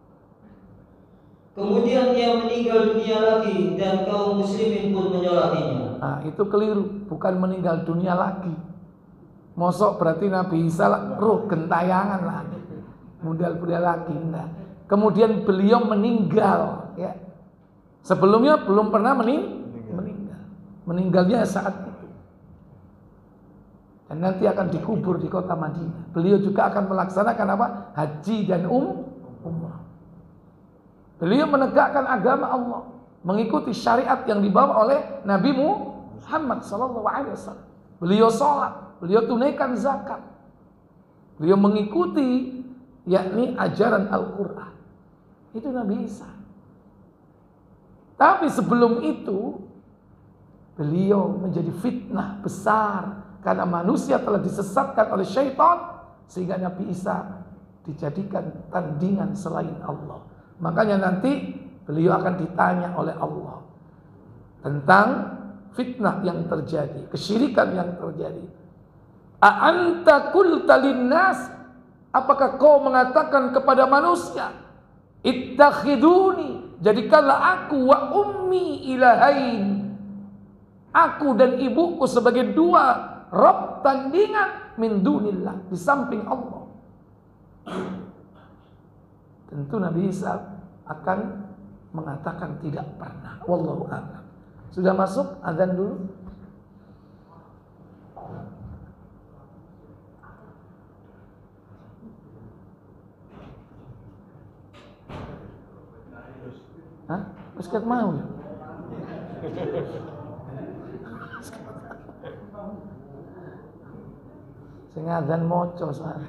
Kemudian ia meninggal dunia lagi dan kaum muslimin pun menyolatinya. Nah, itu keliru. Bukan meninggal dunia lagi. Mosok berarti Nabi Isa roh gentayangan lagi. Mudah-mudah lagi. Enggak. Kemudian beliau meninggal. Ya. Sebelumnya belum pernah mening meninggal. Meninggalnya saat itu. Dan nanti akan dikubur di kota Madinah. Beliau juga akan melaksanakan apa? Haji dan um, umrah. Beliau menegakkan agama Allah, mengikuti syariat yang dibawa oleh Nabi Muhammad sallallahu alaihi wasallam. Beliau sholat, beliau tunaikan zakat. Beliau mengikuti yakni ajaran Al-Qur'an. Itu Nabi Isa. Tapi sebelum itu beliau menjadi fitnah besar. Karena manusia telah disesatkan oleh syaitan, sehingga Nabi Isa dijadikan tandingan selain Allah. Makanya nanti beliau akan ditanya oleh Allah tentang fitnah yang terjadi, kesyirikan yang terjadi. A anta qulta linnas, apakah kau mengatakan kepada manusia, ittakhiduni, jadikanlah aku wa ummi ilahain, aku dan ibuku sebagai dua Rabb tandingan min dunillah, di samping Allah. Tentu Nabi Isa akan mengatakan tidak pernah. Wallahu a'lam. Sudah masuk azan dulu? Hah? Terus mau ya? Sing adzan moco soalnya.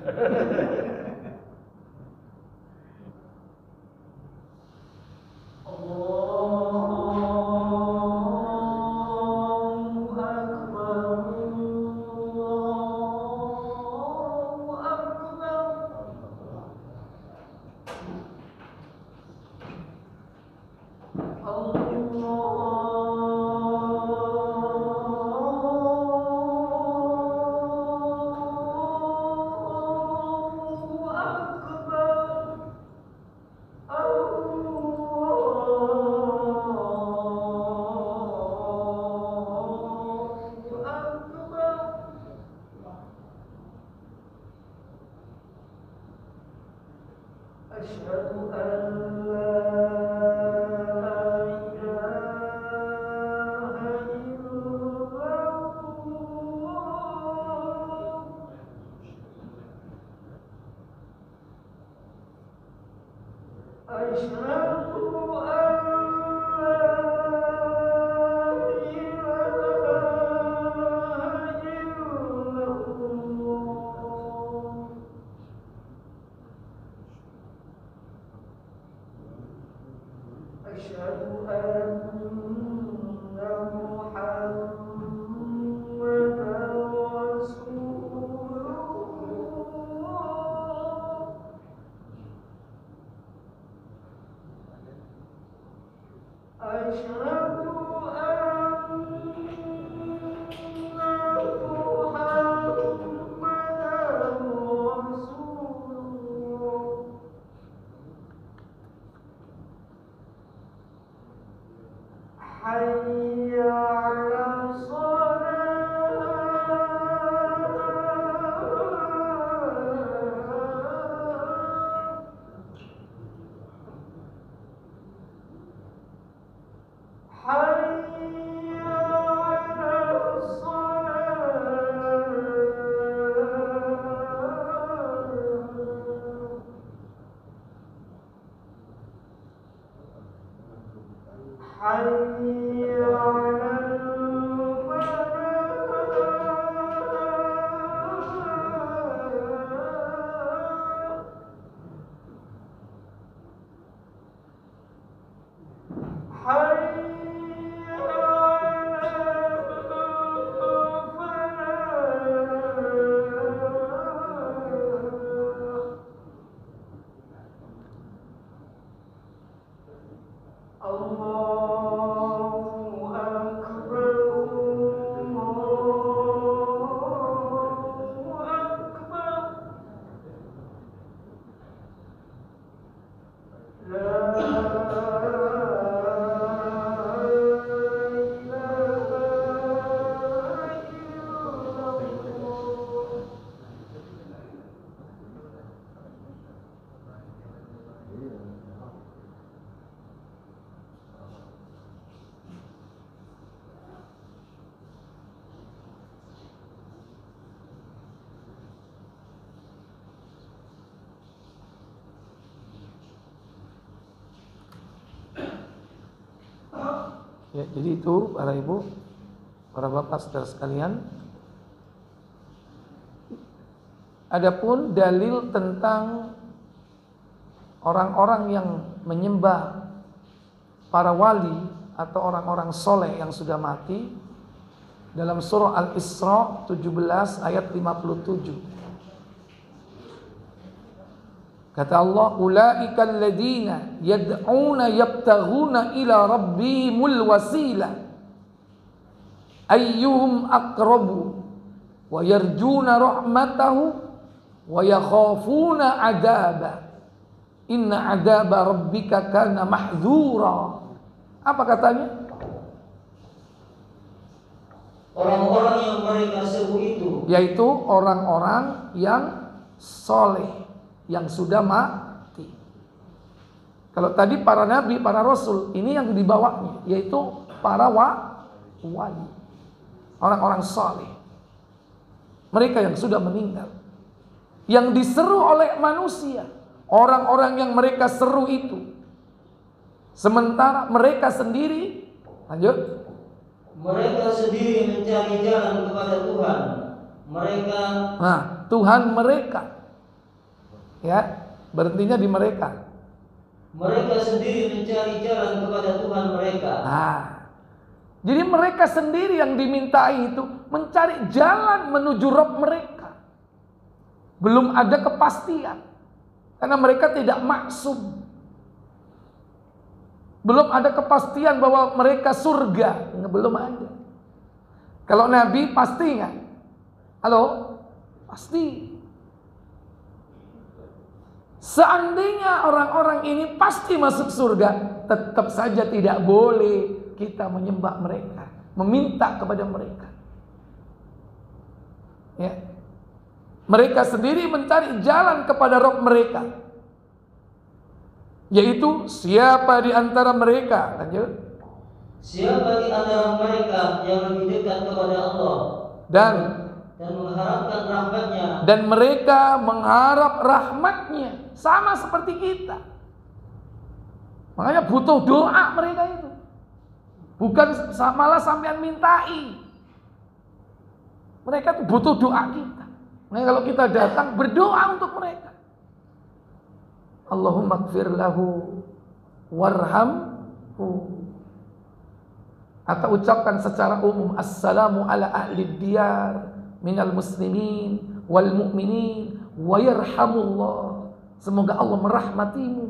Ya, jadi itu para ibu, para bapak saudara sekalian. Adapun dalil tentang orang-orang yang menyembah para wali atau orang-orang soleh yang sudah mati dalam surah Al-Isra tujuh belas ayat lima puluh tujuh. Kata Allah, ulaikal ladina yad'una yabtaghuna ila rabbihimul wasila ayyuhum aqrabu wa yarjuna rahmatahu wa yakhafuna adaba inna adaba rabbika kana mahdzura. Apa katanya? Orang-orang yang mereka seru itu, yaitu orang-orang yang soleh yang sudah mati. Kalau tadi para nabi, para rasul, ini yang dibawanya, yaitu para wa, wali, orang-orang saleh, mereka yang sudah meninggal, yang diseru oleh manusia, orang-orang yang mereka seru itu, sementara mereka sendiri, lanjut, mereka sendiri mencari jalan kepada Tuhan. Mereka, nah, Tuhan mereka, ya, berhentinya di mereka. Mereka sendiri mencari jalan kepada Tuhan mereka. Nah, jadi mereka sendiri yang dimintai itu mencari jalan menuju Rabb mereka. Belum ada kepastian, karena mereka tidak maksum. Belum ada kepastian bahwa mereka surga, belum ada. Kalau Nabi pasti nggak? Halo, pasti. Seandainya orang-orang ini pasti masuk surga, tetap saja tidak boleh kita menyembah mereka, meminta kepada mereka. Ya. Mereka sendiri mencari jalan kepada Rabb mereka, yaitu siapa di antara mereka, lanjut, siapa di antara mereka yang lebih dekat kepada Allah dan dan mengharapkan rahmatnya, dan mereka mengharap rahmatnya, sama seperti kita. Makanya butuh doa mereka itu, bukan malah sampean mintai. Mereka tuh butuh doa kita. Makanya kalau kita datang berdoa untuk mereka, Allahumma gfir lahu warham Oh. Atau ucapkan secara umum, assalamu ala ahli diyar minal muslimin wal mu'minin wa yarhamullah. Semoga Allah merahmatimu.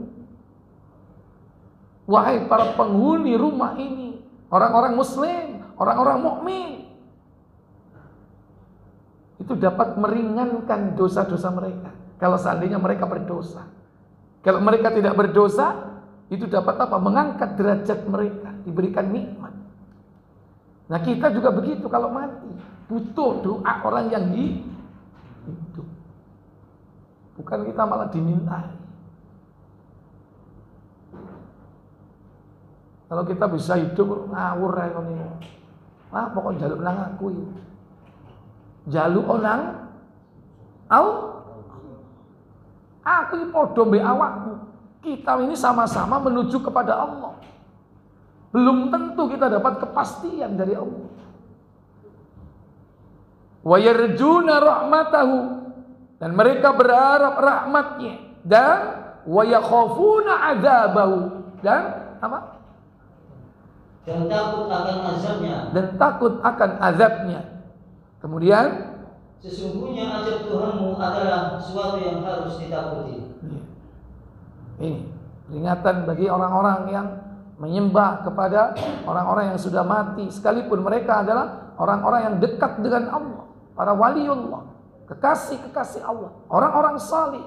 Wahai para penghuni rumah ini, orang-orang muslim, orang-orang mukmin. Itu dapat meringankan dosa-dosa mereka kalau seandainya mereka berdosa. Kalau mereka tidak berdosa, itu dapat apa? Mengangkat derajat mereka, diberikan nikmat. Nah, kita juga begitu kalau mati, butuh doa orang yang hidup. Bukan kita malah dimintai. Kalau kita bisa hidup ngawur ae ngene. Ah, pokok njaluk nang aku iki. Njaluk nang au aku iki padha mbek awakmu. Kita ini sama-sama menuju kepada Allah. Belum tentu kita dapat kepastian dari Allah. Wa yarjuna rahmatahu, dan mereka berharap rahmatnya, dan wa yakhafuna adzabahu, dan apa? Dan takut akan azabnya. Dan takut akan azabnya. Kemudian, sesungguhnya azab Tuhanmu adalah sesuatu yang harus ditakuti. Ini peringatan bagi orang-orang yang menyembah kepada orang-orang yang sudah mati, sekalipun mereka adalah orang-orang yang dekat dengan Allah, para waliullah, kekasih-kekasih Allah, orang-orang salih.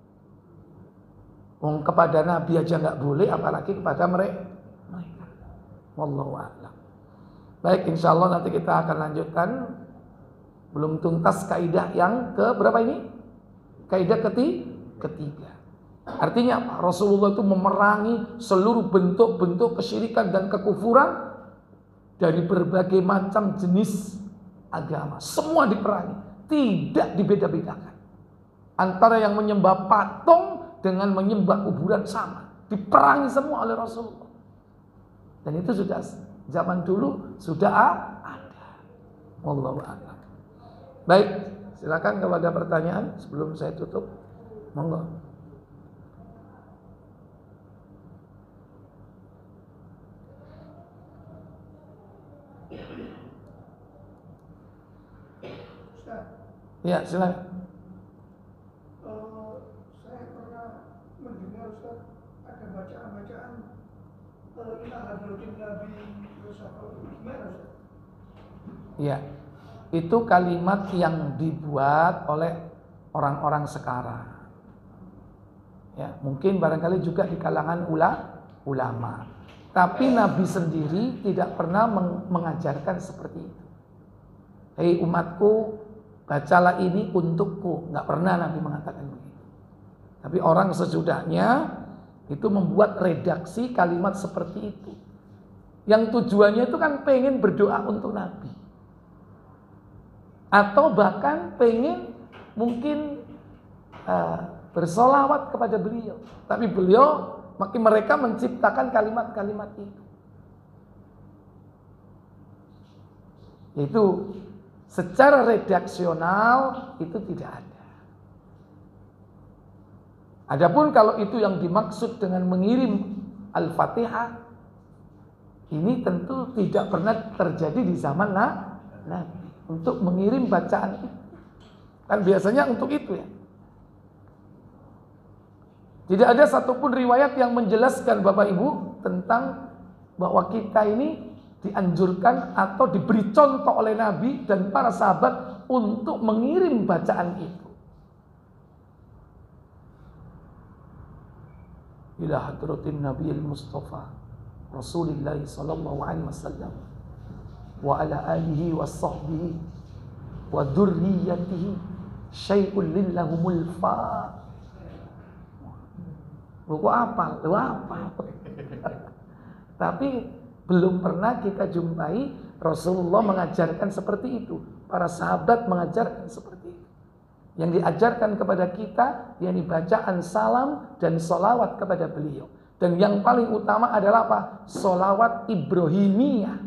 Wong kepada Nabi aja nggak boleh, apalagi kepada mereka. Wallahu a'lam. Baik, insya Allah nanti kita akan lanjutkan. Belum tuntas kaidah yang ke berapa ini? Kaidah keti ketiga. Artinya apa? Rasulullah itu memerangi seluruh bentuk-bentuk kesyirikan dan kekufuran dari berbagai macam jenis agama. Semua diperangi, tidak dibeda-bedakan. Antara yang menyembah patung dengan menyembah kuburan sama, diperangi semua oleh Rasulullah. Dan itu sudah zaman dulu sudah ada. Wallahu a'lam. Baik, silakan kalau ada pertanyaan sebelum saya tutup. Monggo. Ya, silakan. Uh, saya pernah mendengar Ustaz ada bacaan-bacaan uh, ila hadratin Nabi Muhammad. Gimana Ustaz? Ya, itu kalimat yang dibuat oleh orang-orang sekarang. Ya, mungkin barangkali juga di kalangan ula, ulama. Tapi Nabi sendiri tidak pernah meng- mengajarkan seperti itu. Hei umatku, bacalah ini untukku. Nggak pernah Nabi mengatakan begitu. Tapi orang sesudahnya itu membuat redaksi kalimat seperti itu. Yang tujuannya itu kan pengen berdoa untuk Nabi. Atau bahkan pengen mungkin uh, bersolawat kepada beliau. Tapi beliau, makin mereka menciptakan kalimat-kalimat itu. Itu secara redaksional itu tidak ada. Adapun kalau itu yang dimaksud dengan mengirim Al-Fatihah, ini tentu tidak pernah terjadi di zaman Nabi untuk mengirim bacaan itu. Kan biasanya untuk itu ya. Tidak ada satupun riwayat yang menjelaskan Bapak Ibu tentang bahwa kita ini dianjurkan atau diberi contoh oleh Nabi dan para sahabat untuk mengirim bacaan itu. Ila hadratin Nabiyil Mustafa Rasulullah sallallahu alaihi wasallam wa ala alihi wa sahbihi wa dzurriyyatihi syai'un lillahumul fa. Buku apa? Lu apa? Tapi belum pernah kita jumpai Rasulullah mengajarkan seperti itu. Para sahabat mengajarkan seperti itu. Yang diajarkan kepada kita, yakni bacaan salam dan sholawat kepada beliau. Dan yang paling utama adalah apa? Sholawat Ibrahimiyah.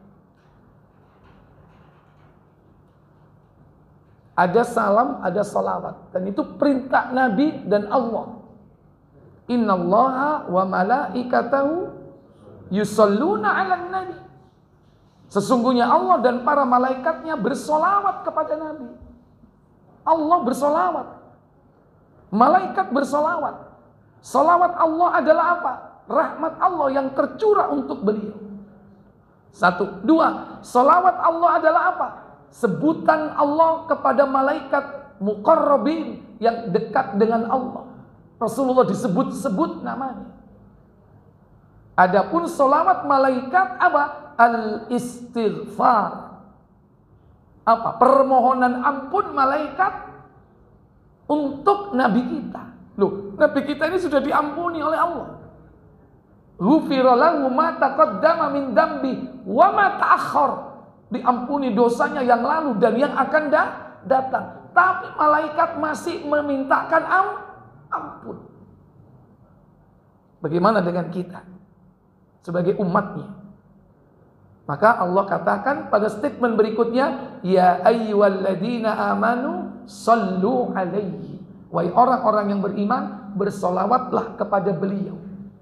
Ada salam, ada sholawat. Dan itu perintah Nabi dan Allah. Innallaha wa malaikatahu yusalluna 'alan nabi. Sesungguhnya Allah dan para malaikatnya bersolawat kepada Nabi. Allah bersolawat, malaikat bersolawat. Solawat Allah adalah apa? Rahmat Allah yang tercurah untuk beliau. Satu. Dua, solawat Allah adalah apa? Sebutan Allah kepada malaikat muqarrabin yang dekat dengan Allah. Rasulullah disebut-sebut namanya. Adapun solawat malaikat apa? Al-istighfar. Apa? Permohonan ampun malaikat untuk Nabi kita. Loh, Nabi kita ini sudah diampuni oleh Allah. Ghufira lahu ma taqaddama min dambi wa ma ta'akhkhar. Diampuni dosanya yang lalu dan yang akan da- datang. Tapi malaikat masih memintakan am- ampun. Bagaimana dengan kita sebagai umatnya? Maka Allah katakan pada statement berikutnya, ya ayyuhalladzina amanu sallu alaihi. Wahai orang-orang yang beriman, bersolawatlah kepada beliau.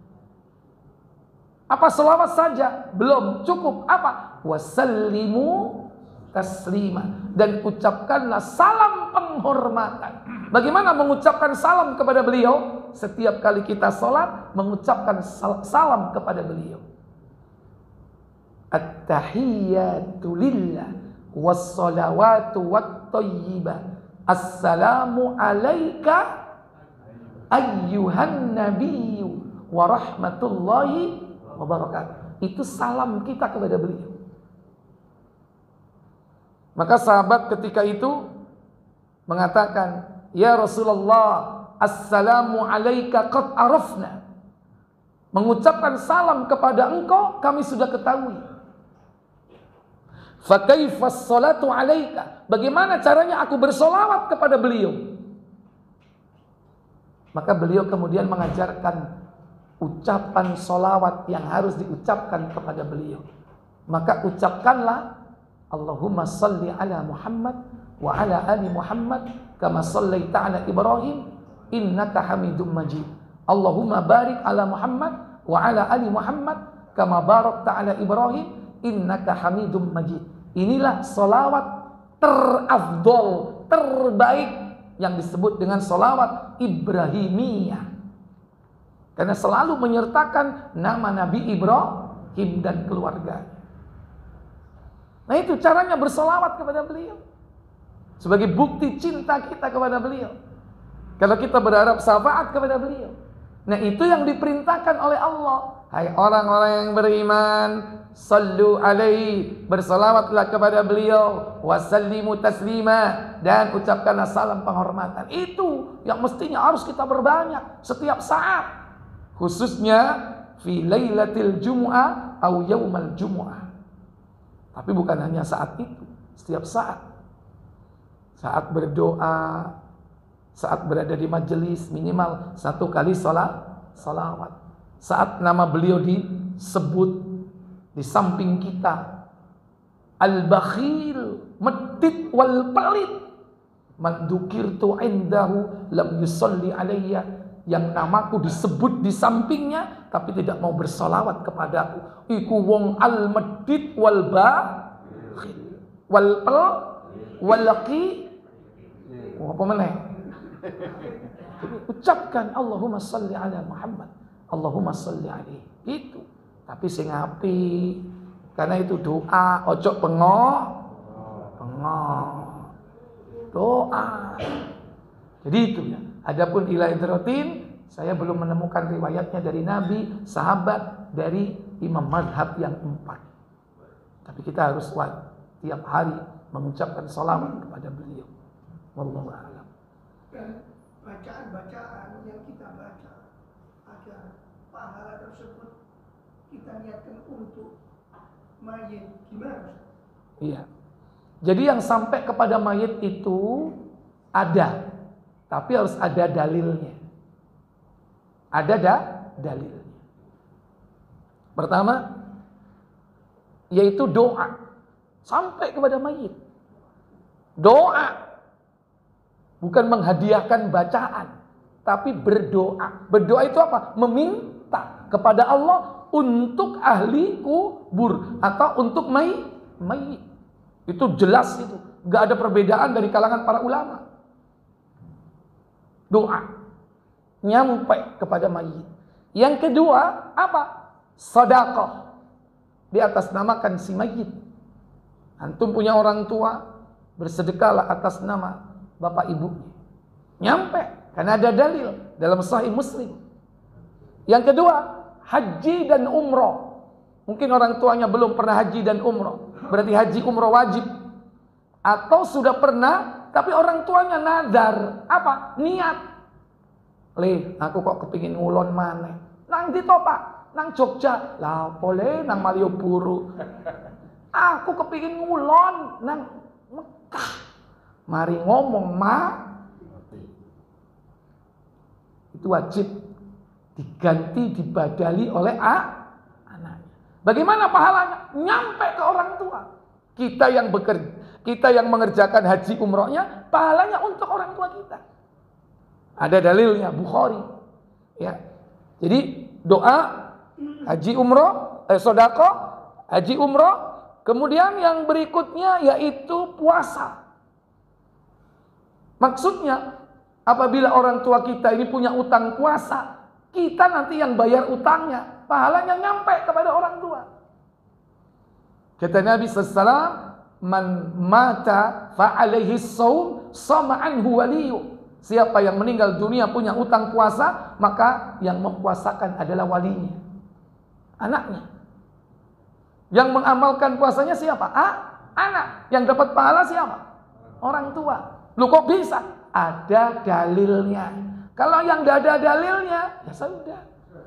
Apa solawat saja? Belum cukup. Apa? Wasallimu taslima. Dan ucapkanlah salam penghormatan. Bagaimana mengucapkan salam kepada beliau? Setiap kali kita sholat, mengucapkan sal- salam kepada beliau. At-tahiyyatu lillah was-salawatu wat-thayyibah. Assalamu alayka ayyuhan nabiyyu wa rahmatullahi wa barakatuh. Itu salam kita kepada beliau. Maka sahabat ketika itu mengatakan, ya Rasulullah, assalamu alayka qad arafna. Mengucapkan salam kepada engkau kami sudah ketahui. Fa kaifas salatu alaika? Bagaimana caranya aku bersolawat kepada beliau? Maka beliau kemudian mengajarkan ucapan solawat yang harus diucapkan kepada beliau. Maka ucapkanlah Allahumma salli ala Muhammad wa ala ali Muhammad kama sallaita ala Ibrahim innaka Hamidum Majid. Allahumma barik ala Muhammad wa ala ali Muhammad kama barakta ala Ibrahim innaka Hamidum Majid. Inilah solawat terafdol, terbaik yang disebut dengan solawat Ibrahimiyah. Karena selalu menyertakan nama Nabi Ibrahim dan keluarga. Nah itu caranya bersolawat kepada beliau. Sebagai bukti cinta kita kepada beliau. Kalau kita berharap syafaat kepada beliau. Nah itu yang diperintahkan oleh Allah. Hai orang-orang yang beriman, sallu alaihi, bersalawatlah kepada beliau, wasallimu taslima, dan ucapkanlah salam penghormatan. Itu yang mestinya harus kita berbanyak setiap saat, khususnya fi lailatil jumu'ah atau yaumal jumu'ah. Tapi bukan hanya saat itu, setiap saat. Saat berdoa, saat berada di majelis, minimal satu kali salat, salawat. Saat nama beliau disebut di samping kita, al-bakhil, medit wal pelit, man dzukirtu indahu lam yusalli alayya, yang namaku disebut di sampingnya tapi tidak mau bersolawat kepadaku, iku wong al-medit wal bakhil wal pel wal laqi. Apa meneh? Jadi ucapkan Allahumma salli ala Muhammad, Allahumma salli alaihi. Itu. Tapi sing api. Karena itu doa, ojo pengok. Pengok. Doa. Jadi itu ya. Adapun ila idrotin, saya belum menemukan riwayatnya dari Nabi, sahabat, dari imam madhab yang empat. Tapi kita harus kuat tiap hari mengucapkan salawat kepada beliau. Wallahu a'lam. Dan bacaan-bacaan yang kita baca agar pahala tersebut kita niatkan untuk mayit, gimana? Iya. Jadi yang sampai kepada mayit itu ada, tapi harus ada dalilnya. Ada dah dalilnya. Pertama, yaitu doa sampai kepada mayit. Doa. Bukan menghadiahkan bacaan, tapi berdoa. Berdoa itu apa? Meminta kepada Allah untuk ahli kubur atau untuk mayit. Itu jelas itu. Gak ada perbedaan dari kalangan para ulama. Doa nyampe kepada mayit. Yang kedua apa? Sedekah. Di atas namakan si mayit. Antum punya orang tua, bersedekahlah atas nama bapak ibunya. Nyampe, karena ada dalil dalam Sahih Muslim. Yang kedua, haji dan umroh. Mungkin orang tuanya belum pernah haji dan umroh, berarti haji umroh wajib. Atau sudah pernah, tapi orang tuanya nadar. Apa? Niat. Le, aku kok kepingin ngulon maneh. Nang di Pak, nang Jogja. Lah boleh nang Malioboro. Aku kepingin ngulon nang Mekah. Mari ngomong ma. Itu wajib diganti, dibadali oleh a, anaknya. Bagaimana pahalanya? Nyampe ke orang tua. Kita yang bekerja, kita yang mengerjakan haji umrohnya, pahalanya untuk orang tua kita. Ada dalilnya, Bukhari. Ya. Jadi doa haji umroh, eh, sedekah, haji umroh, kemudian yang berikutnya yaitu puasa. Maksudnya apabila orang tua kita ini punya utang puasa, kita nanti yang bayar utangnya, pahalanya nyampe kepada orang tua. Kata Nabi sallallahu alaihi wasallam, man mata fa'alaihi shaum sama anhu waliyu. Siapa yang meninggal dunia punya utang puasa, maka yang mempuasakan adalah walinya, anaknya. Yang mengamalkan puasanya siapa? Ah, anak. Yang dapat pahala siapa? Orang tua. Lu kok bisa? Ada dalilnya. Kalau yang tidak ada dalilnya, ya sudah.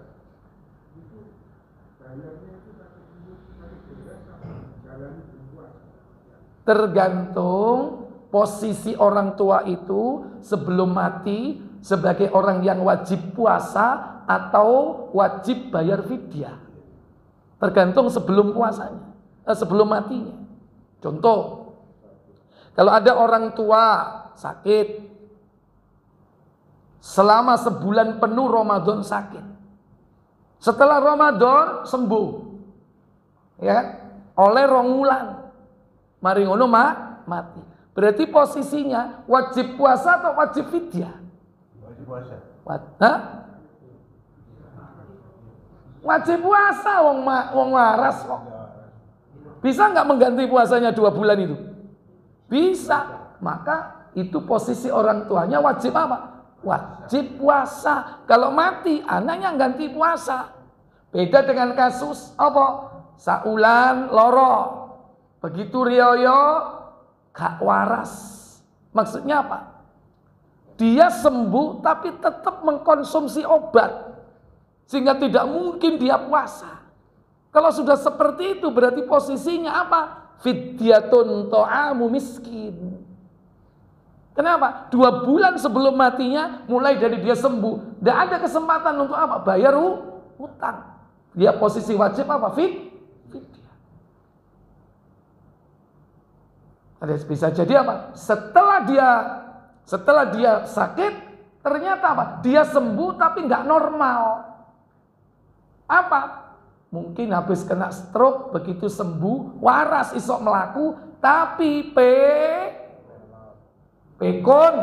Tergantung posisi orang tua itu sebelum mati sebagai orang yang wajib puasa atau wajib bayar fidyah. Tergantung sebelum puasanya, eh, sebelum matinya. Contoh, kalau ada orang tua sakit, selama sebulan penuh Ramadan sakit, setelah Ramadan sembuh, ya, oleh rongulan, mari ngono mati. Berarti posisinya wajib puasa atau wajib fidyah? Wajib puasa. Hah? Wajib puasa, wong ma, wong waras kok. Bisa nggak mengganti puasanya dua bulan itu? Bisa. Maka itu posisi orang tuanya wajib apa? Wajib puasa. Kalau mati, anaknya ganti puasa. Beda dengan kasus apa? Saulan loro. Begitu riyo gak waras. Maksudnya apa? Dia sembuh tapi tetap mengkonsumsi obat, sehingga tidak mungkin dia puasa. Kalau sudah seperti itu berarti posisinya apa? Fidyatun ta'amu miskin. Kenapa? Dua bulan sebelum matinya, mulai dari dia sembuh, tidak ada kesempatan untuk apa? Bayar hutang. Dia posisi wajib apa? Fidyah. Bisa jadi apa? Setelah dia setelah dia sakit, ternyata apa? Dia sembuh tapi nggak normal. Apa? Mungkin habis kena stroke, begitu sembuh, waras isok melaku, tapi pe pekon.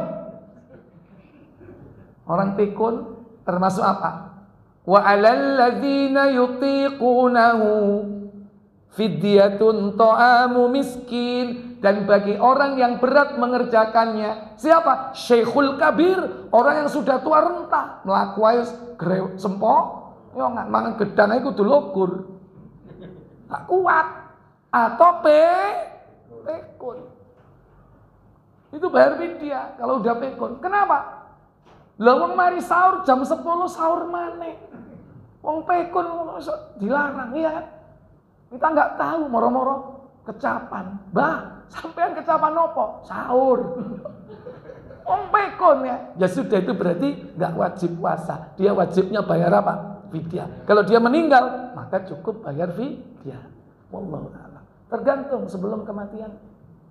Orang pekon termasuk apa? Wa 'alal ladzina yutiqunahu fidyatun ta'amu miskin. Dan bagi orang yang berat mengerjakannya, siapa? Syekhul kabir, orang yang sudah tua renta, melakukan sempo, yo nggak mangan gedang itu dulukur, tak kuat, atau pe pekun, itu bayar fidyah kalau udah pekun. Kenapa? Lawang mari sahur jam sepuluh sahur maneh, wong pekun dilarang, iya kan? Kita nggak tahu moro-moro kecapan, bah. Sampean kecapan nopo? Sahur. Om pekon ya. Ya sudah, itu berarti nggak wajib puasa. Dia wajibnya bayar apa? Fidyah. Kalau dia meninggal, maka cukup bayar fidyah. Wallahu a'lam. Tergantung sebelum kematian.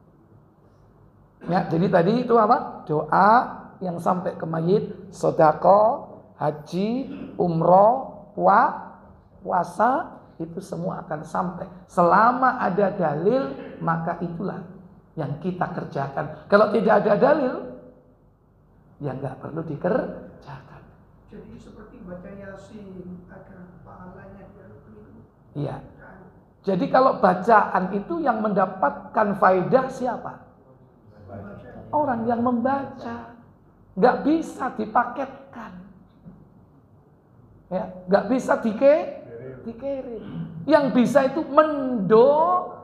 Ya, jadi tadi itu apa? Doa yang sampai ke mayit, sedekah, haji, umroh, puasa. puasa, itu semua akan sampai. Selama ada dalil, maka itulah yang kita kerjakan. Kalau tidak ada dalil, ya nggak perlu dikerjakan. Jadi seperti baca Yasin agar pahalanya dianugerahkan. Iya. Jadi kalau bacaan itu yang mendapatkan faedah siapa? Orang yang membaca. Nggak bisa dipaketkan. Ya, nggak bisa dike, dikirim. Yang bisa itu mendoakan.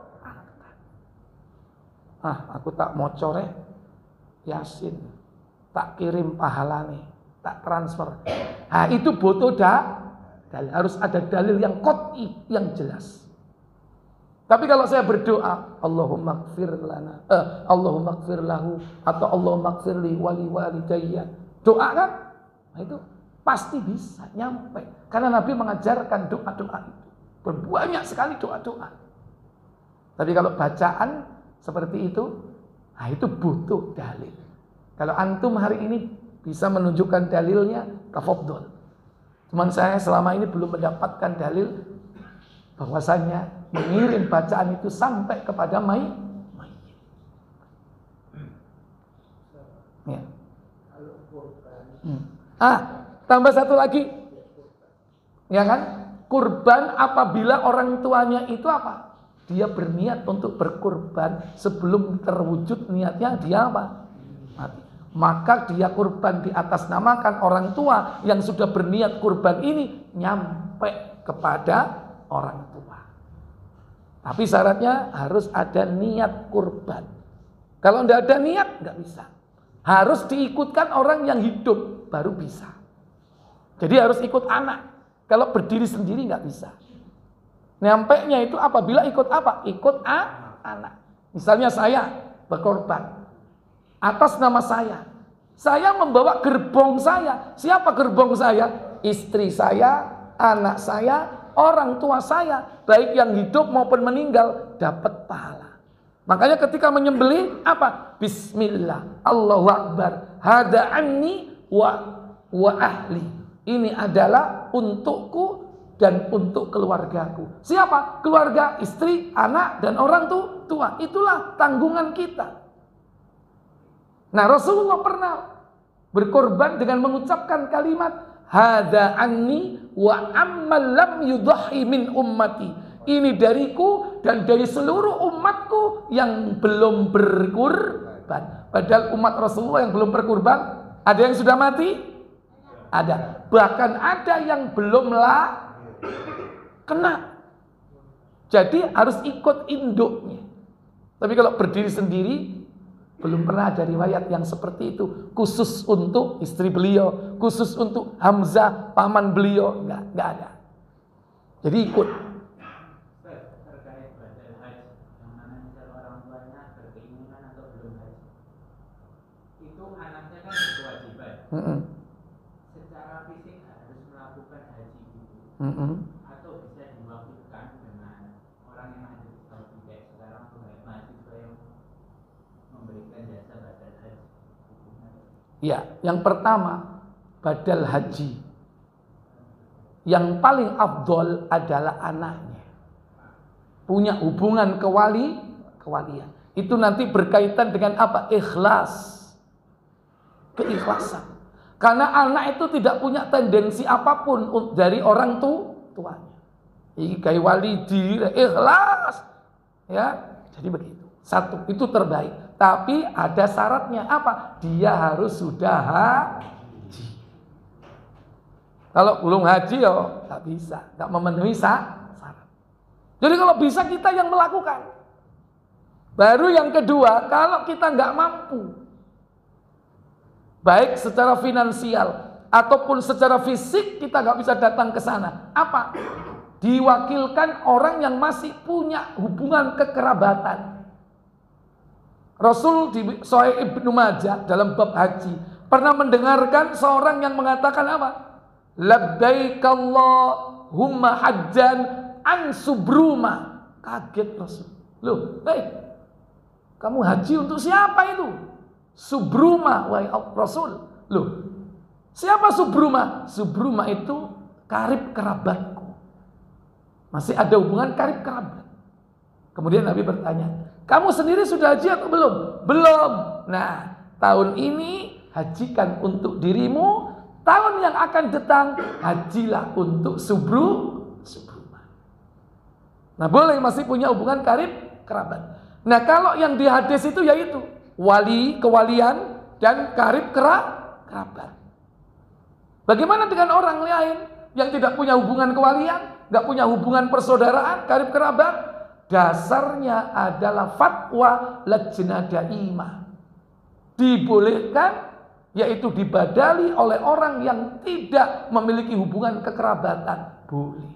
Ah, aku tak mau coreh Yasin, tak kirim pahalane, tak transfer. Nah, itu butuh dah, dalil. Harus ada dalil yang qot'i, yang jelas. Tapi kalau saya berdoa, Allahumma gfir lana, eh, Allahumma gfir lahu, atau Allahumma gfir li wali walidayya, doa kan? Nah, itu pasti bisa nyampe. Karena Nabi mengajarkan doa-doa itu. Berbanyak sekali doa-doa. Tapi kalau bacaan seperti itu, nah itu butuh dalil. Kalau antum hari ini bisa menunjukkan dalilnya, tafadhol. Cuman saya selama ini belum mendapatkan dalil bahwasanya mengirim bacaan itu sampai kepada mayit. Ya. Hmm. Ah, tambah satu lagi. Ya kan? Kurban apabila orang tuanya itu apa? Dia berniat untuk berkurban sebelum terwujud niatnya dia apa? Mati. Maka dia kurban di atas namakan orang tua yang sudah berniat kurban ini nyampe kepada orang tua. Tapi syaratnya harus ada niat kurban. Kalau tidak ada niat nggak bisa. Harus diikutkan orang yang hidup baru bisa. Jadi harus ikut anak. Kalau berdiri sendiri nggak bisa. Nyampainya itu apabila ikut apa? Ikut a, anak. Misalnya saya berkorban atas nama saya. Saya membawa gerbong saya. Siapa gerbong saya? Istri saya, anak saya, orang tua saya, baik yang hidup maupun meninggal, dapat pahala. Makanya ketika menyembelih apa? Bismillah, Allahu Akbar, hada anni wa wa ahli. Ini adalah untukku dan untuk keluargaku. Siapa? Keluarga, istri, anak, dan orang tua. Itulah tanggungan kita. Nah, Rasulullah pernah berkorban dengan mengucapkan kalimat hada anni wa amman lam yudhi min ummati. Ini dariku dan dari seluruh umatku yang belum berkurban. Padahal umat Rasulullah yang belum berkurban, ada yang sudah mati? Ada. Bahkan ada yang belumlah kena. Jadi harus ikut induknya. Tapi kalau berdiri sendiri, belum pernah ada riwayat yang seperti itu. Khusus untuk istri beliau, khusus untuk Hamzah, paman beliau, enggak, enggak ada. Jadi ikut. Terkait badal haji, yang mana misal orang tuanya berkeinginan atau belum haji, itu anaknya kan berkewajiban. Mm-mm. Secara fisik harus melakukan haji itu, Mm-mm. atau bisa diwakilkan dengan orang yang ada di Saudi kayak sekarang mahasiswa yang memberikan jasa badal haji. Ya, yang pertama badal haji. Yang paling afdol adalah anaknya. Punya hubungan kewali, kewalian. Itu nanti berkaitan dengan apa? Ikhlas. Keikhlasan. Karena anak itu tidak punya tendensi apapun dari orang tu, tuanya. Ikai walidi, ikhlas. Ya, jadi begitu. Satu, itu terbaik. Tapi ada syaratnya apa? Dia harus sudah haji. Kalau belum haji ya nggak bisa, nggak memenuhi syarat. Jadi kalau bisa kita yang melakukan. Baru yang kedua, kalau kita nggak mampu, baik secara finansial ataupun secara fisik kita nggak bisa datang ke sana. Apa? Diwakilkan orang yang masih punya hubungan kekerabatan. Rasul di Sahih Ibnu Majah dalam bab haji pernah mendengarkan seorang yang mengatakan apa? Labbaik Allahumma hajjan an subruma. Kaget Rasul. Loh, hei, kamu haji untuk siapa itu? Subruma, wahai Rasul. Loh, siapa Subruma? Subruma itu karib kerabatku. Masih ada hubungan karib kerabat. Kemudian Nabi bertanya, kamu sendiri sudah haji atau belum? Belum. Nah, tahun ini hajikan untuk dirimu. Tahun yang akan datang, hajilah untuk subru, subruma. Nah, boleh masih punya hubungan karib kerabat. Nah, kalau yang di hadis itu yaitu wali, kewalian, dan karib kera, kerabat. Bagaimana dengan orang lain yang tidak punya hubungan kewalian, nggak punya hubungan persaudaraan, karib kerabat? Dasarnya adalah fatwa lajnah daimah. Dibolehkan, yaitu dibadali oleh orang yang tidak memiliki hubungan kekerabatan. Boleh.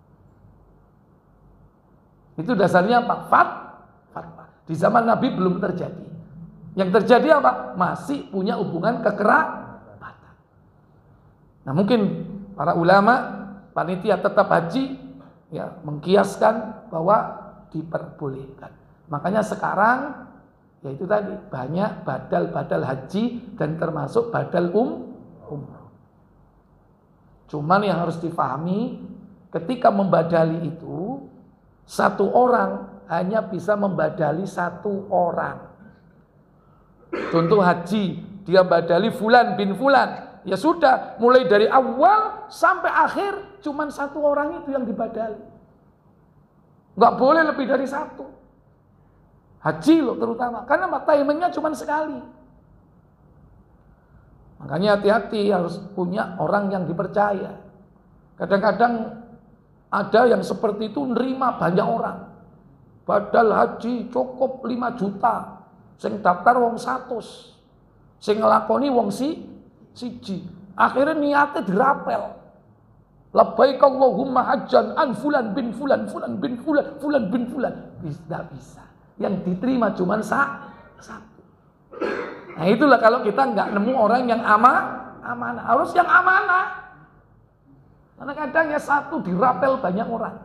Itu dasarnya apa? Fat, fatwa. Di zaman Nabi belum terjadi. Yang terjadi apa? Masih punya hubungan kekerabatan. Nah, mungkin para ulama, panitia tetap haji, ya, mengkiaskan bahwa diperbolehkan. Makanya sekarang, yaitu tadi banyak badal-badal haji dan termasuk badal um, umroh. Cuman yang harus difahami, ketika membadali itu, satu orang hanya bisa membadali satu orang. Contoh haji, dia badali fulan bin fulan, ya sudah, mulai dari awal sampai akhir cuman satu orang itu yang dibadali. Nggak boleh lebih dari satu. Haji loh terutama, karena timingnya cuma sekali. Makanya hati-hati, harus punya orang yang dipercaya. Kadang-kadang ada yang seperti itu nerima banyak orang. Badal haji cukup lima juta, sing daftar wong satus, sing ngelakoni wong si siji. Akhirnya niatnya dirapel. Labbaik Allahumma hajjan an fulan bin fulan, fulan bin fulan, fulan bin fulan. Tidak bisa. Yang diterima cuma satu. Nah, itulah kalau kita nggak nemu orang yang ama, amanah. Harus yang amanah. Karena kadang ya satu dirapel banyak orang.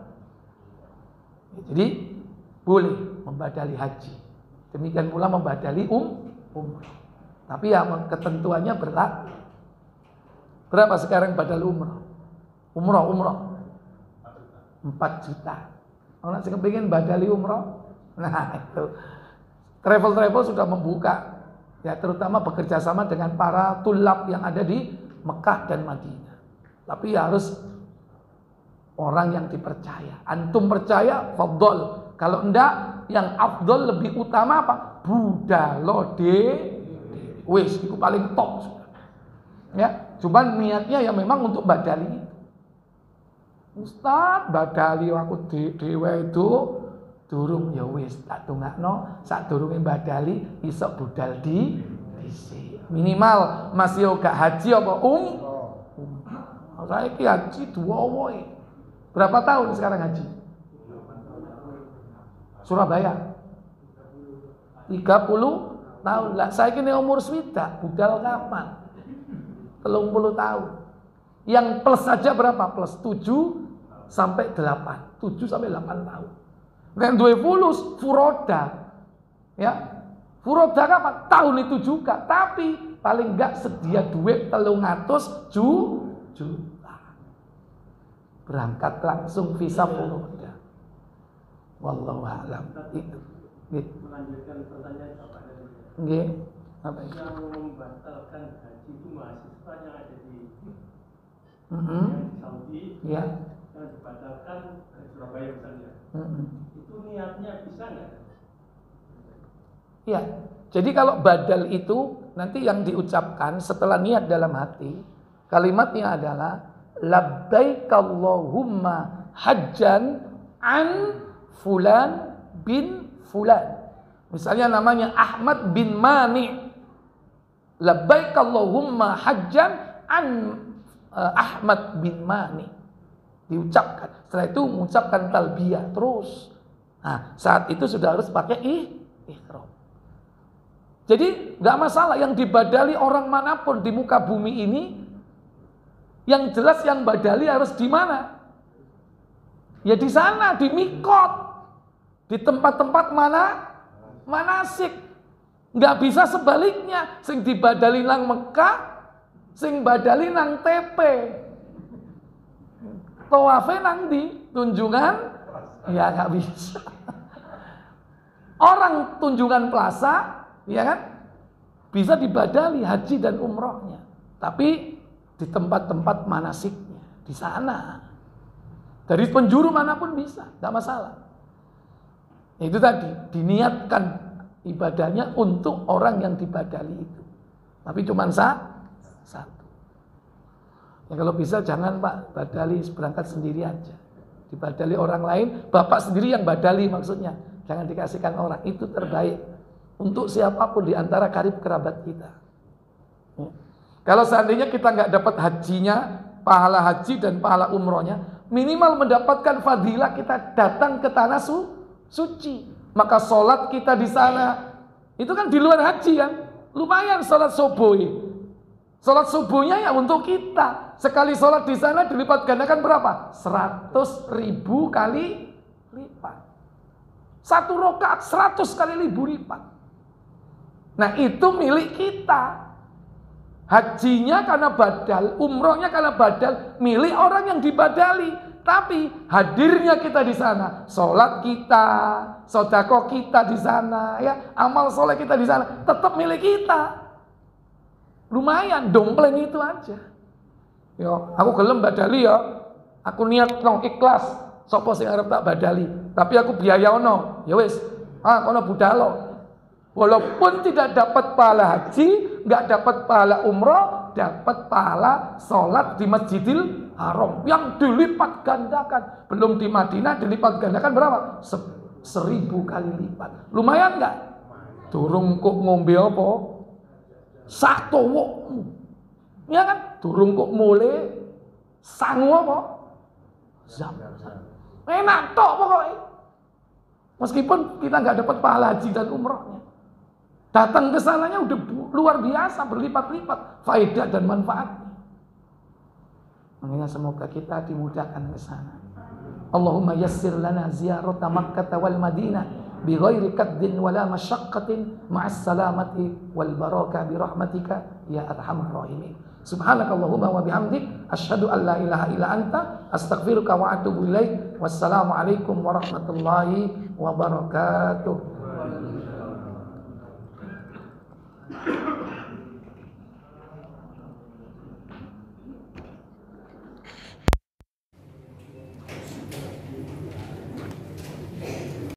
Jadi boleh membadali haji. Demikian pula membadali um, umrah. Tapi ya ketentuannya berat. Berapa sekarang badal umrah? Umrah, umrah. empat juta. Orang sih kepingin badali umrah. Nah, itu travel-travel sudah membuka, ya, terutama bekerja sama dengan para tulab yang ada di Mekah dan Madinah. Tapi ya harus orang yang dipercaya. Antum percaya, fadol. Kalau enggak, yang afdol lebih utama apa? Budalo de, wis, itu paling top. Ya, cuman niatnya ya memang untuk badali. Ustaz, badali aku de, dewe itu durung, ya wis tak tungakno sak durunge badali isok budal di dhisik. Minimal masih yo gak haji apa um um saiki haji dua woe. Berapa tahun sekarang haji? Surabaya tiga puluh tahun lah. Saiki nek umur swidak budal kapan? tiga puluh tahun. Yang plus saja berapa? Plus tujuh sampai delapan. tujuh sampai delapan tahun. Nek duwe fulus furoda, ya furoda kapan? Tahun itu juga, tapi paling enggak sedia duit telung atus juta. Berangkat langsung visa furoda. Wallahu a'lam. Itu. Melanjutkan pertanyaan Bapak tadi. Nggih. Apa itu? Yang membatalkan haji itu mahasiswa yang ada di Mm-hmm. Saudi, Ya. yang dibatalkan ke Surabaya misalnya. Mm-hmm. Itu niatnya bisa nggak? Ya, jadi kalau badal itu nanti yang diucapkan setelah niat dalam hati, kalimatnya adalah labbaik Allahumma hajjan an fulan bin fulan. Misalnya namanya Ahmad bin Mani. Labbaik Allahumma hajjan an uh, Ahmad bin Mani. Diucapkan. Setelah itu mengucapkan talbiyah terus. Nah, saat itu sudah harus pakai ih, ihram. Jadi nggak masalah yang dibadali orang manapun di muka bumi ini. Yang jelas yang badali harus di mana? Ya di sana, di mikot, di tempat-tempat mana manasik. Nggak bisa sebaliknya, sing dibadali nang Mekah, sing badali nang T P. tawafe nang di Tunjungan, ya nggak bisa. Orang Tunjungan Plaza, ya kan, bisa dibadali haji dan umrohnya, tapi di tempat-tempat manasiknya, di sana. Dari penjuru manapun bisa, nggak masalah. Itu tadi, diniatkan ibadahnya untuk orang yang dibadali itu. Tapi cuma sah, satu. Ya kalau bisa jangan Pak, badali berangkat sendiri aja. Dibadali orang lain, Bapak sendiri yang badali maksudnya. Jangan dikasihkan orang, itu terbaik. Untuk siapapun di antara karib kerabat kita. Ya. Kalau seandainya kita nggak dapat hajinya, pahala haji dan pahala umrohnya, minimal mendapatkan fadilah kita datang ke tanah su, suci. Maka sholat kita di sana, itu kan di luar haji kan, lumayan sholat subuh. Sholat subuhnya ya untuk kita. Sekali sholat di sana dilipat gandakan berapa? Seratus ribu kali lipat. Satu rokaat seratus kali ribu lipat. Nah itu milik kita. Hajinya karena badal, umrohnya karena badal, milik orang yang dibadali. Tapi hadirnya kita di sana, sholat kita, sodako kita di sana, ya amal soleh kita di sana, tetap milik kita. Lumayan, dompleng itu aja. Yo, aku gelem badali ya, aku niat nong ikhlas, sopo sing arep tak badali. Tapi aku biaya ono, ya wis, ah kono budalo. Walaupun tidak dapat pahala haji, nggak dapat pahala umroh, dapat pahala sholat di Masjidil Haram yang dilipat gandakan. Belum di Madinah dilipat gandakan berapa? Seribu kali lipat. Lumayan nggak? Durung kok ngombe apa? Satu wok. Ya kan? Durung kok mulai sangu apa? Zam. Enak tok pokoknya. Meskipun kita nggak dapat pahala haji dan umrohnya. Datang ke sananya udah luar biasa, berlipat-lipat faedah dan manfaatnya. Makanya semoga kita dimudahkan ke sana. Allahumma yassir lana ziyarata Makkah wal Madinah bi ghairi kaddin wala masyaqqatin ma'as salamati wal barakah bi rahmatika ya arhamar rahimin. Subhanakallahumma wa bihamdik asyhadu an la ilaha illa anta astaghfiruka wa atubu ilaik. Wassalamu alaikum warahmatullahi wabarakatuh.